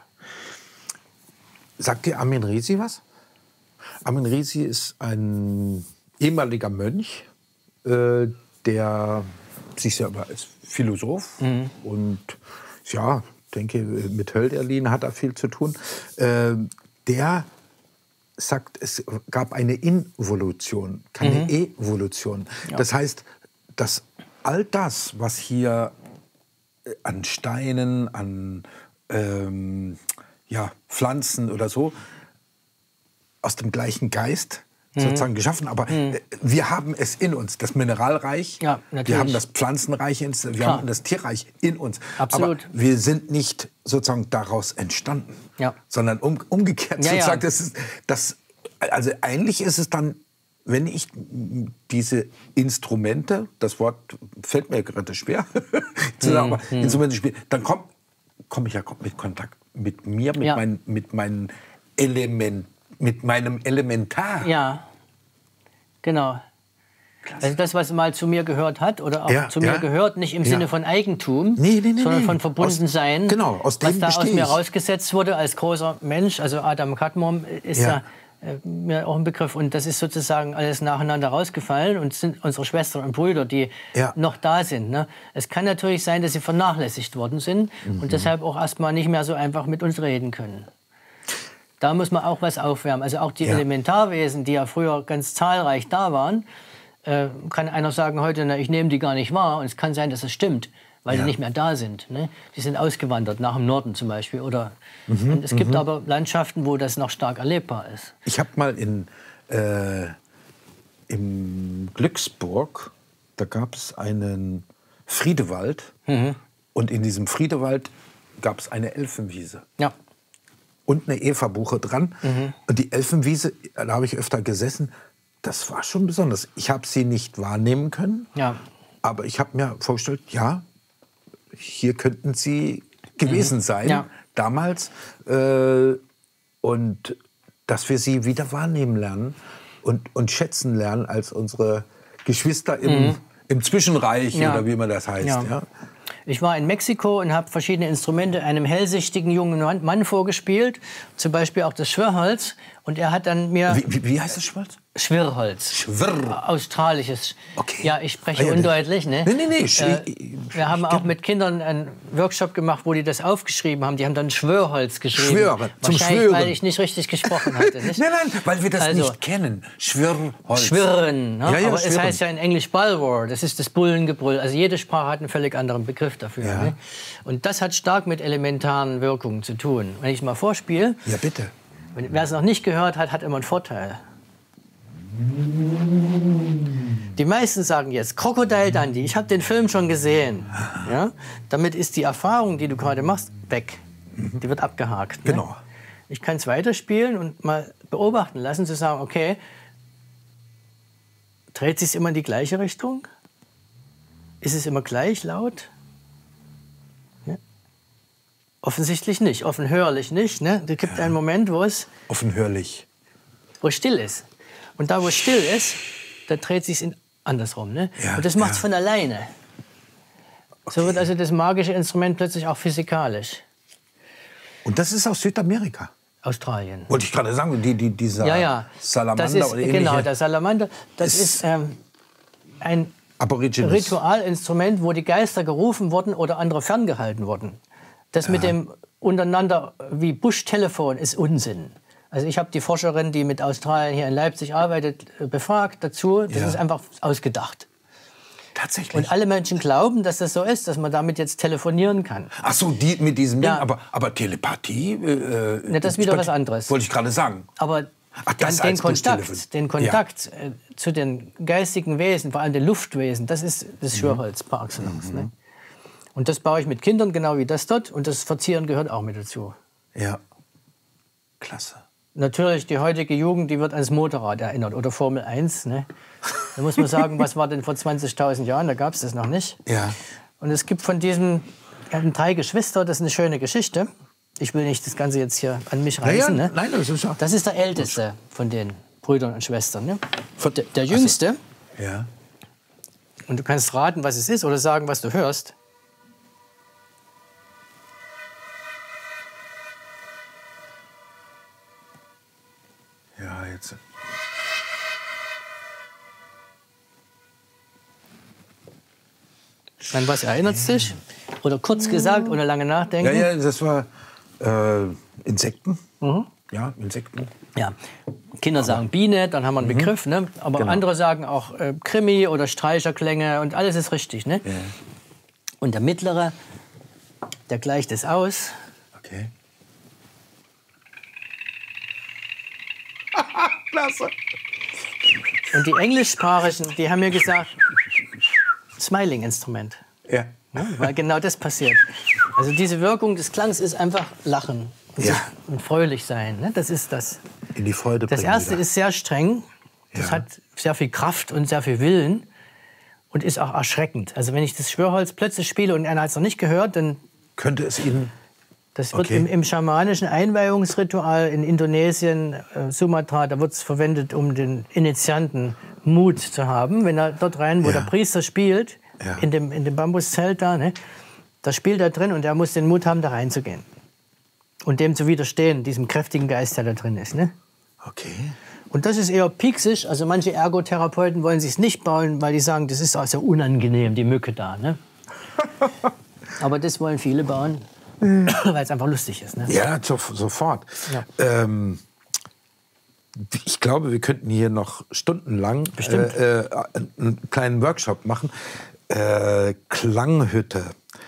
Sagt dir Amin Risi was? Amin Risi ist ein ehemaliger Mönch, äh, der sich selber als Philosoph Mhm. und ja, denke, mit Hölderlin hat er viel zu tun. Äh, der sagt, es gab eine Involution, keine Evolution. Das heißt, dass all das, was hier an Steinen, an ähm, ja, Pflanzen oder so, aus dem gleichen Geist sozusagen geschaffen. Aber äh, wir haben es in uns, das Mineralreich, Ja, natürlich. wir haben das Pflanzenreich, in uns, wir Klar. haben das Tierreich in uns. Absolut. Aber wir sind nicht sozusagen daraus entstanden, Ja. sondern um, umgekehrt Ja, ja. sozusagen. Das ist, das, also eigentlich ist es dann, wenn ich diese Instrumente, das Wort fällt mir gerade schwer, zu sagen, aber Instrumente spiele, dann komme komm ich ja mit Kontakt mit mir, mit, Ja. mein, mit, meinen Element, mit meinem Elementar. Ja, genau. Also das, was mal zu mir gehört hat oder auch Ja, zu mir ja. gehört, nicht im Ja. Sinne von Eigentum, Nee, nee, nee, sondern nee. von Verbundensein. Aus- genau, aus was dem da aus bestehe mir ich. rausgesetzt wurde als großer Mensch, also Adam Kadmon ist Ja. ja, äh, mir auch ein Begriff. Und das ist sozusagen alles nacheinander rausgefallen und es sind unsere Schwestern und Brüder, die Ja. noch da sind. Ne? Es kann natürlich sein, dass sie vernachlässigt worden sind Mhm. und deshalb auch erstmal nicht mehr so einfach mit uns reden können. Da muss man auch was aufwärmen. Also auch die Ja. Elementarwesen, die ja früher ganz zahlreich da waren, äh, kann einer sagen heute, na, ich nehme die gar nicht wahr. Und es kann sein, dass es stimmt, weil Ja. die nicht mehr da sind. Ne? Die sind ausgewandert, nach dem Norden zum Beispiel. Oder, Mhm, und es gibt aber Landschaften, wo das noch stark erlebbar ist. Ich habe mal in, äh, in Glücksburg, da gab es einen Friedewald. Mhm. Und in diesem Friedewald gab es eine Elfenwiese. Ja. Und eine Evabuche dran. Mhm. Und die Elfenwiese, da habe ich öfter gesessen, das war schon besonders. Ich habe sie nicht wahrnehmen können, Ja. aber ich habe mir vorgestellt, ja, hier könnten sie gewesen sein, Ja. damals. Äh, und dass wir sie wieder wahrnehmen lernen und, und schätzen lernen als unsere Geschwister im, im Zwischenreich Ja. oder wie man das heißt. Ja. Ja. Ich war in Mexiko und habe verschiedene Instrumente einem hellsichtigen jungen Mann Mann vorgespielt, zum Beispiel auch das Schwirrholz. Und er hat dann mir Wie, wie, wie heißt das Schwarz? Schwirrholz, Schwirr. australisches. Okay. Ja, ich spreche Ah, ja, undeutlich. Ne? Nee, nee, nee. ich- Äh, ich- wir haben ich- auch mit Kindern einen Workshop gemacht, wo die das aufgeschrieben haben. Die haben dann Schwörholz geschrieben. Schwören, zum Wahrscheinlich, Schwören. weil ich nicht richtig gesprochen hatte. Nicht? Nein, nein, weil wir das Also, nicht kennen. Schwirrholz. Schwirren. Ne? Ja, ja, Aber es schwirren. heißt ja in Englisch Bulwer. Das ist das Bullengebrüll. Also jede Sprache hat einen völlig anderen Begriff dafür. Ja. Ne? Und das hat stark mit elementaren Wirkungen zu tun. Wenn ich mal vorspiele, Ja, bitte. wenn- wer es noch nicht gehört hat, hat immer einen Vorteil. Die meisten sagen jetzt, Crocodile Dundee, ich habe den Film schon gesehen. Ja? Damit ist die Erfahrung, die du gerade machst, weg. Die wird abgehakt. Ne? Genau. Ich kann es weiterspielen und mal beobachten lassen, zu sagen, okay, Dreht sich immer in die gleiche Richtung? Ist es immer gleich laut? Ja. Offensichtlich nicht, offenhörlich nicht. Ne? Es gibt ja einen Moment, wo es... Offenhörlich. Wo es still ist. Und da, wo es still ist, da dreht sich es andersrum. Ne? Ja, und das macht es ja. von alleine. Okay. So wird also das magische Instrument plötzlich auch physikalisch. Und das ist aus Südamerika? Australien. Wollte ich gerade sagen, die, die, dieser ja, ja. Salamander das ist, oder ähnliche. Genau, der Salamander, das ist, ist ähm, ein Aborigines. Ritualinstrument, wo die Geister gerufen wurden oder andere ferngehalten wurden. Das ja. mit dem untereinander wie Buschtelefon ist Unsinn. Also ich habe die Forscherin, die mit Australien hier in Leipzig arbeitet, befragt dazu. Das ja. ist einfach ausgedacht. Tatsächlich. Und alle Menschen glauben, dass das so ist, dass man damit jetzt telefonieren kann. Ach so, die mit diesem ja. Ding, aber, aber Telepathie? Äh, ja, das ist wieder was anderes. Wollte ich gerade sagen. Aber Ach, das den, Kontakt, den Kontakt ja. äh, zu den geistigen Wesen, vor allem den Luftwesen, das ist das Schwörholz par excellence. Mhm. Ne? Und das baue ich mit Kindern, genau wie das dort. Und das Verzieren gehört auch mit dazu. Ja, klasse. Natürlich, die heutige Jugend, die wird ans Motorrad erinnert oder Formel eins. Ne? Da muss man sagen, was war denn vor zwanzigtausend Jahren? Da gab es das noch nicht. Ja. Und es gibt von diesem, wir hatten drei Geschwister, das ist eine schöne Geschichte. Ich will nicht das Ganze jetzt hier an mich reißen. Ja, ja. Ne? Nein, das ist ja. Das ist der älteste von den Brüdern und Schwestern. Ne? Der, der jüngste. So. Ja. Und du kannst raten, was es ist oder sagen, was du hörst. Ja, jetzt. An was erinnert es dich? Oder kurz gesagt, ohne lange nachdenken? Ja, ja, das war äh, Insekten. Mhm. Ja, Insekten. Ja, Kinder Aber, sagen Biene, dann haben wir einen mhm. Begriff. Ne? Aber genau. andere sagen auch äh, Krimi oder Streicherklänge und alles ist richtig. Ne? Ja. Und der mittlere, der gleicht es aus. Okay. Klasse. Und die Englischsprachigen, die haben mir gesagt, Smiling-Instrument. Ja. Ja. Weil genau das passiert. Also diese Wirkung des Klangs ist einfach Lachen und, ja. und fröhlich sein. Ne? Das ist das. In die Freude Das erste wieder. Ist sehr streng. Das ja. hat sehr viel Kraft und sehr viel Willen und ist auch erschreckend. Also wenn ich das Schwörholz plötzlich spiele und einer hat es noch nicht gehört, dann könnte es Ihnen. Das wird okay. im, im schamanischen Einweihungsritual in Indonesien, äh, Sumatra, da wird es verwendet, um den Initianten Mut zu haben. Wenn er dort rein, wo ja. der Priester spielt, ja. in, dem, in dem Bambuszelt da, ne, da spielt er drin und er muss den Mut haben, da reinzugehen. Und dem zu widerstehen, diesem kräftigen Geist, der da drin ist. Ne? Okay. Und das ist eher pieksig. Also manche Ergotherapeuten wollen sich es nicht bauen, weil die sagen, das ist auch sehr unangenehm, die Mücke da. Ne? Aber das wollen viele bauen. Weil es einfach lustig ist. Ne? Ja, so, sofort. Ja. Ähm, ich glaube, wir könnten hier noch stundenlang äh, äh, einen kleinen Workshop machen. Äh, Klanghütte.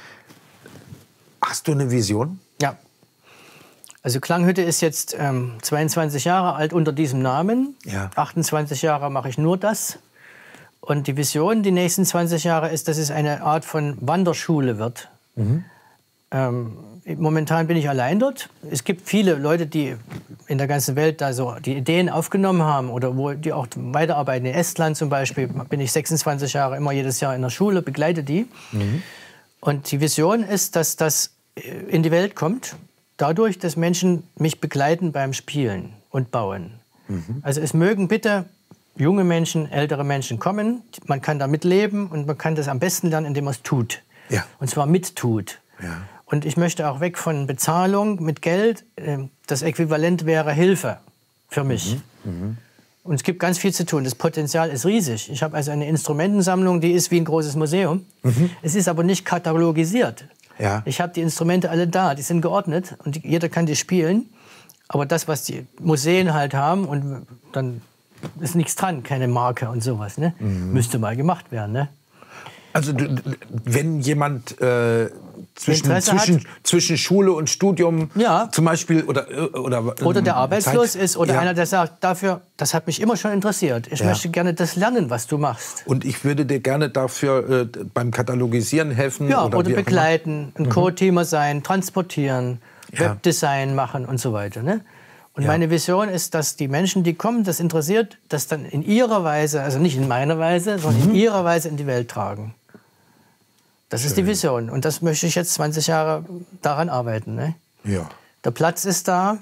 Hast du eine Vision? Ja. Also Klanghütte ist jetzt ähm, zweiundzwanzig Jahre alt unter diesem Namen. Ja. achtundzwanzig Jahre mache ich nur das. Und die Vision die nächsten zwanzig Jahre ist, dass es eine Art von Wanderschule wird. Mhm. Ähm, momentan bin ich allein dort. Es gibt viele Leute, die in der ganzen Welt da so die Ideen aufgenommen haben oder wo die auch weiterarbeiten. In Estland zum Beispiel bin ich sechsundzwanzig Jahre immer jedes Jahr in der Schule, begleite die. Mhm. Und die Vision ist, dass das in die Welt kommt, dadurch, dass Menschen mich begleiten beim Spielen und Bauen. Mhm. Also es mögen bitte junge Menschen, ältere Menschen kommen. Man kann da mitleben und man kann das am besten lernen, indem man es tut. Ja. Und zwar mittut. Ja. Und ich möchte auch weg von Bezahlung mit Geld. Das Äquivalent wäre Hilfe für mich. Mhm. Mhm. Und es gibt ganz viel zu tun. Das Potenzial ist riesig. Ich habe also eine Instrumentensammlung, die ist wie ein großes Museum. Mhm. Es ist aber nicht katalogisiert. Ja. Ich habe die Instrumente alle da, die sind geordnet und jeder kann die spielen. Aber das, was die Museen halt haben, und dann ist nichts dran, keine Marke und sowas. Ne? Mhm. Müsste mal gemacht werden. Ne? Also wenn jemand äh, zwischen, zwischen, zwischen Schule und Studium ja. zum Beispiel oder oder, oder der arbeitslos Zeit, ist oder ja. einer, der sagt, dafür, das hat mich immer schon interessiert. Ich ja. möchte gerne das lernen, was du machst. Und ich würde dir gerne dafür äh, beim Katalogisieren helfen. Ja, oder, oder begleiten, ein mhm. Co-Teamer sein, transportieren, ja. Webdesign machen und so weiter. Ne? Und Ja. meine Vision ist, dass die Menschen, die kommen, das interessiert, das dann in ihrer Weise, also nicht in meiner Weise, sondern in ihrer Weise in die Welt tragen. Das ist die Vision. Und das möchte ich jetzt zwanzig Jahre daran arbeiten. Ne? Ja. Der Platz ist da,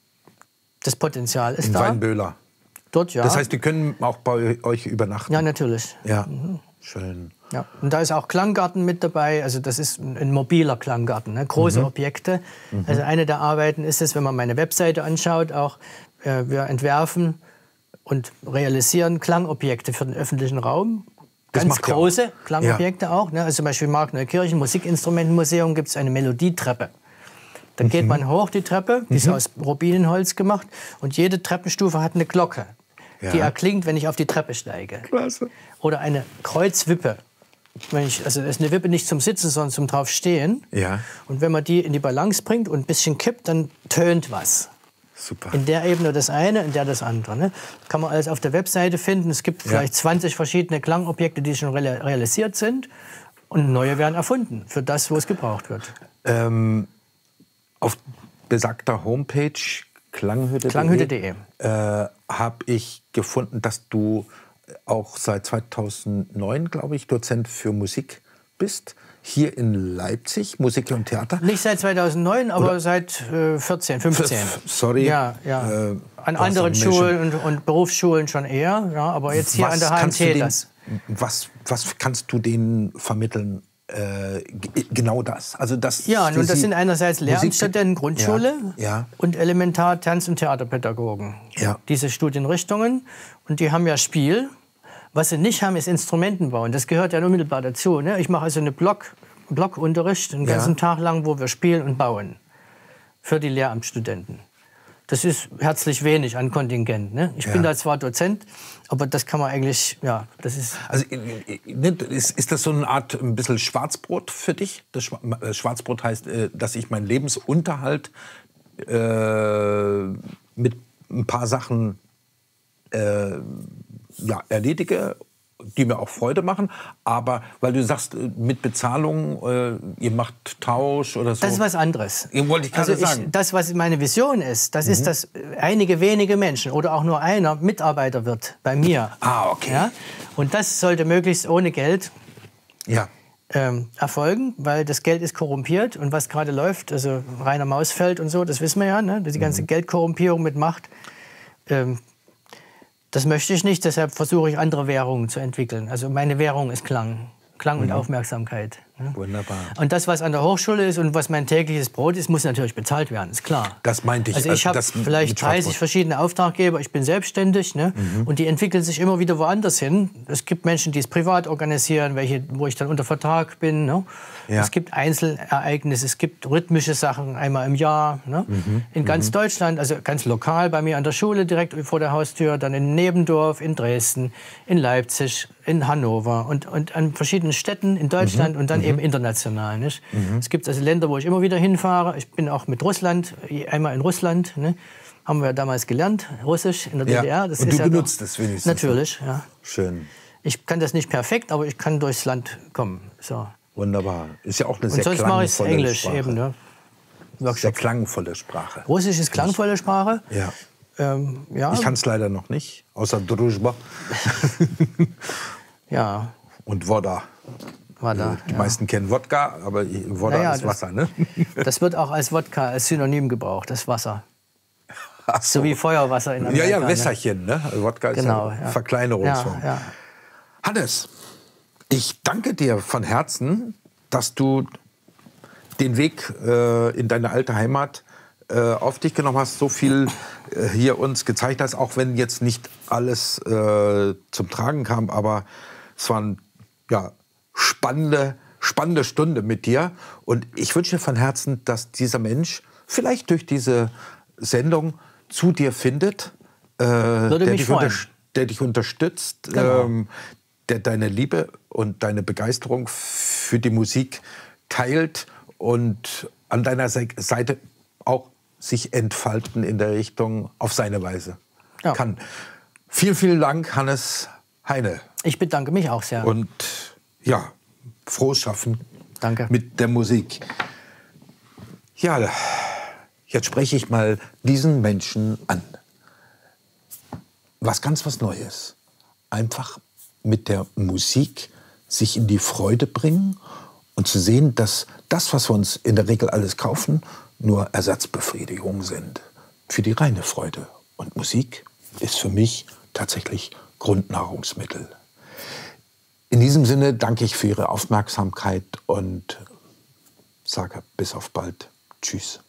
das Potenzial ist In da. Weinböhler. Dort, ja. Das heißt, die können auch bei euch übernachten? Ja, natürlich. Ja, schön. Ja. Und da ist auch Klanggarten mit dabei. Also das ist ein, ein mobiler Klanggarten, ne? Große Mhm. Objekte. Mhm. Also eine der Arbeiten ist es, wenn man meine Webseite anschaut, auch äh, wir entwerfen und realisieren Klangobjekte für den öffentlichen Raum. Das Ganz macht ihr große auch. Klangobjekte auch. Ne? Also zum Beispiel im Markneukirchen Musikinstrumentenmuseum gibt es eine Melodietreppe. Da geht Mhm. man hoch die Treppe, die ist aus Robinenholz gemacht und jede Treppenstufe hat eine Glocke, Ja. die erklingt, wenn ich auf die Treppe steige. Klasse. Oder eine Kreuzwippe. Wenn ich, also das ist eine Wippe nicht zum Sitzen, sondern zum draufstehen. Ja. Und wenn man die in die Balance bringt und ein bisschen kippt, dann tönt was. Super. In der Ebene das eine, in der das andere. Ne? Kann man alles auf der Webseite finden. Es gibt Ja. vielleicht zwanzig verschiedene Klangobjekte, die schon real realisiert sind. Und neue werden erfunden für das, wo es gebraucht wird. Ähm, auf besagter Homepage klanghütte klanghütte punkt de äh, habe ich gefunden, dass du auch seit zweitausendneun, glaube ich, Dozent für Musik bist. Hier in Leipzig, Musik und Theater. Nicht seit zweitausendneun, aber Oder seit äh, vierzehn, fünfzehn. F- sorry. Ja, ja. Äh, an du hast anderen auch Menschen- Schulen und, und Berufsschulen schon eher. Ja, aber jetzt hier Was an der H M kannst du T denen- das. Was, was kannst du denen vermitteln? Äh, g- genau das. Also das Ja, für nun, das sie sind einerseits Musik- Lehramtsstudenten, Grundschule Ja, ja. und Elementar-, Tanz- und Theaterpädagogen. Ja. Diese Studienrichtungen. Und die haben ja Spiel. Was sie nicht haben, ist Instrumentenbau. Und das gehört ja unmittelbar dazu. Ne? Ich mache also eine Block, Blockunterricht den ganzen Ja. Tag lang, wo wir spielen und bauen. Für die Lehramtsstudenten. Das ist herzlich wenig an Kontingent. Ne? Ich Ja. bin da zwar Dozent, aber das kann man eigentlich, ja, das ist... Also äh, äh, ist, ist das so eine Art ein bisschen Schwarzbrot für dich? Das Schwa- äh, Schwarzbrot heißt, äh, dass ich meinen Lebensunterhalt äh, mit ein paar Sachen äh, ja, erledige, die mir auch Freude machen. Aber weil du sagst, äh, mit Bezahlung, äh, ihr macht Tausch oder so. Das ist was anderes. Ja, wollte ich gerade also sagen. das, was meine Vision ist, das ist, dass einige wenige Menschen oder auch nur einer Mitarbeiter wird bei mir. Ah, okay. Ja? Und das sollte möglichst ohne Geld Ja. ähm, erfolgen, weil das Geld ist korrumpiert. Und was gerade läuft, also Rainer Mausfeld und so, das wissen wir ja, ne? Die ganze Geldkorrumpierung mit Macht. Ähm, das möchte ich nicht, deshalb versuche ich andere Währungen zu entwickeln. Also meine Währung ist Klang. Klang und Aufmerksamkeit. Ne? Wunderbar. Und das, was an der Hochschule ist und was mein tägliches Brot ist, muss natürlich bezahlt werden, ist klar. Das meinte ich. Also ich habe das mit vielleicht Schwarzbrot. dreißig verschiedene Auftraggeber, ich bin selbstständig, ne? Und die entwickeln sich immer wieder woanders hin. Es gibt Menschen, die es privat organisieren, welche, wo ich dann unter Vertrag bin. Ne? Ja. Es gibt Einzelereignisse, es gibt rhythmische Sachen einmal im Jahr. Ne? In ganz Deutschland, also ganz lokal bei mir an der Schule, direkt vor der Haustür, dann in Nebendorf, in Dresden, in Leipzig, in Hannover und, und an verschiedenen Städten in Deutschland und dann eben international. Nicht? Es gibt also Länder, wo ich immer wieder hinfahre. Ich bin auch mit Russland, einmal in Russland, ne? Haben wir damals gelernt, Russisch in der Ja. D D R. Das Und ist du ja benutzt noch, es wenigstens. Natürlich, ja. Schön. Ich kann das nicht perfekt, aber ich kann durchs Land kommen. So. Wunderbar. Ist ja auch eine Und sehr sonst mache ich klangvolle Englisch Sprache. eben. Ne? Sehr klangvolle Sprache. Russisch ist klangvolle Sprache. Ja. Ähm, ja. Ich kann es leider noch nicht, außer Druzhba Ja, und Voda. war da. Die ja. meisten kennen Wodka, aber Voda Naja, ist das- Wasser, ne? Das wird auch als Wodka, als Synonym gebraucht, das Wasser. Ach So wie Feuerwasser in Ja, Amerika. ja, ne? Wässerchen, ne? Wodka ist Genau, ja ja. Verkleinerungsform. Ja, ja. Hannes, ich danke dir von Herzen, dass du den Weg äh, in deine alte Heimat äh, auf dich genommen hast, so viel äh, hier uns gezeigt hast, auch wenn jetzt nicht alles äh, zum Tragen kam, aber es war eine ja, spannende, spannende Stunde mit dir. Und ich wünsche dir von Herzen, dass dieser Mensch vielleicht durch diese Sendung zu dir findet, äh, der, mich dich freuen. unterst- der dich unterstützt, Genau. ähm, der deine Liebe und deine Begeisterung für die Musik teilt und an deiner Se- Seite auch sich entfalten in der Richtung auf seine Weise Ja. kann. Vielen, vielen Dank, Hannes Heine. Ich bedanke mich auch sehr. Und ja, frohes Schaffen Danke. mit der Musik. Ja, Jetzt spreche ich mal diesen Menschen an. Was ganz was Neues. Einfach mit der Musik sich in die Freude bringen und zu sehen, dass das, was wir uns in der Regel alles kaufen, nur Ersatzbefriedigungen sind für die reine Freude. Und Musik ist für mich tatsächlich Grundnahrungsmittel. In diesem Sinne danke ich für Ihre Aufmerksamkeit und sage bis auf bald. Tschüss.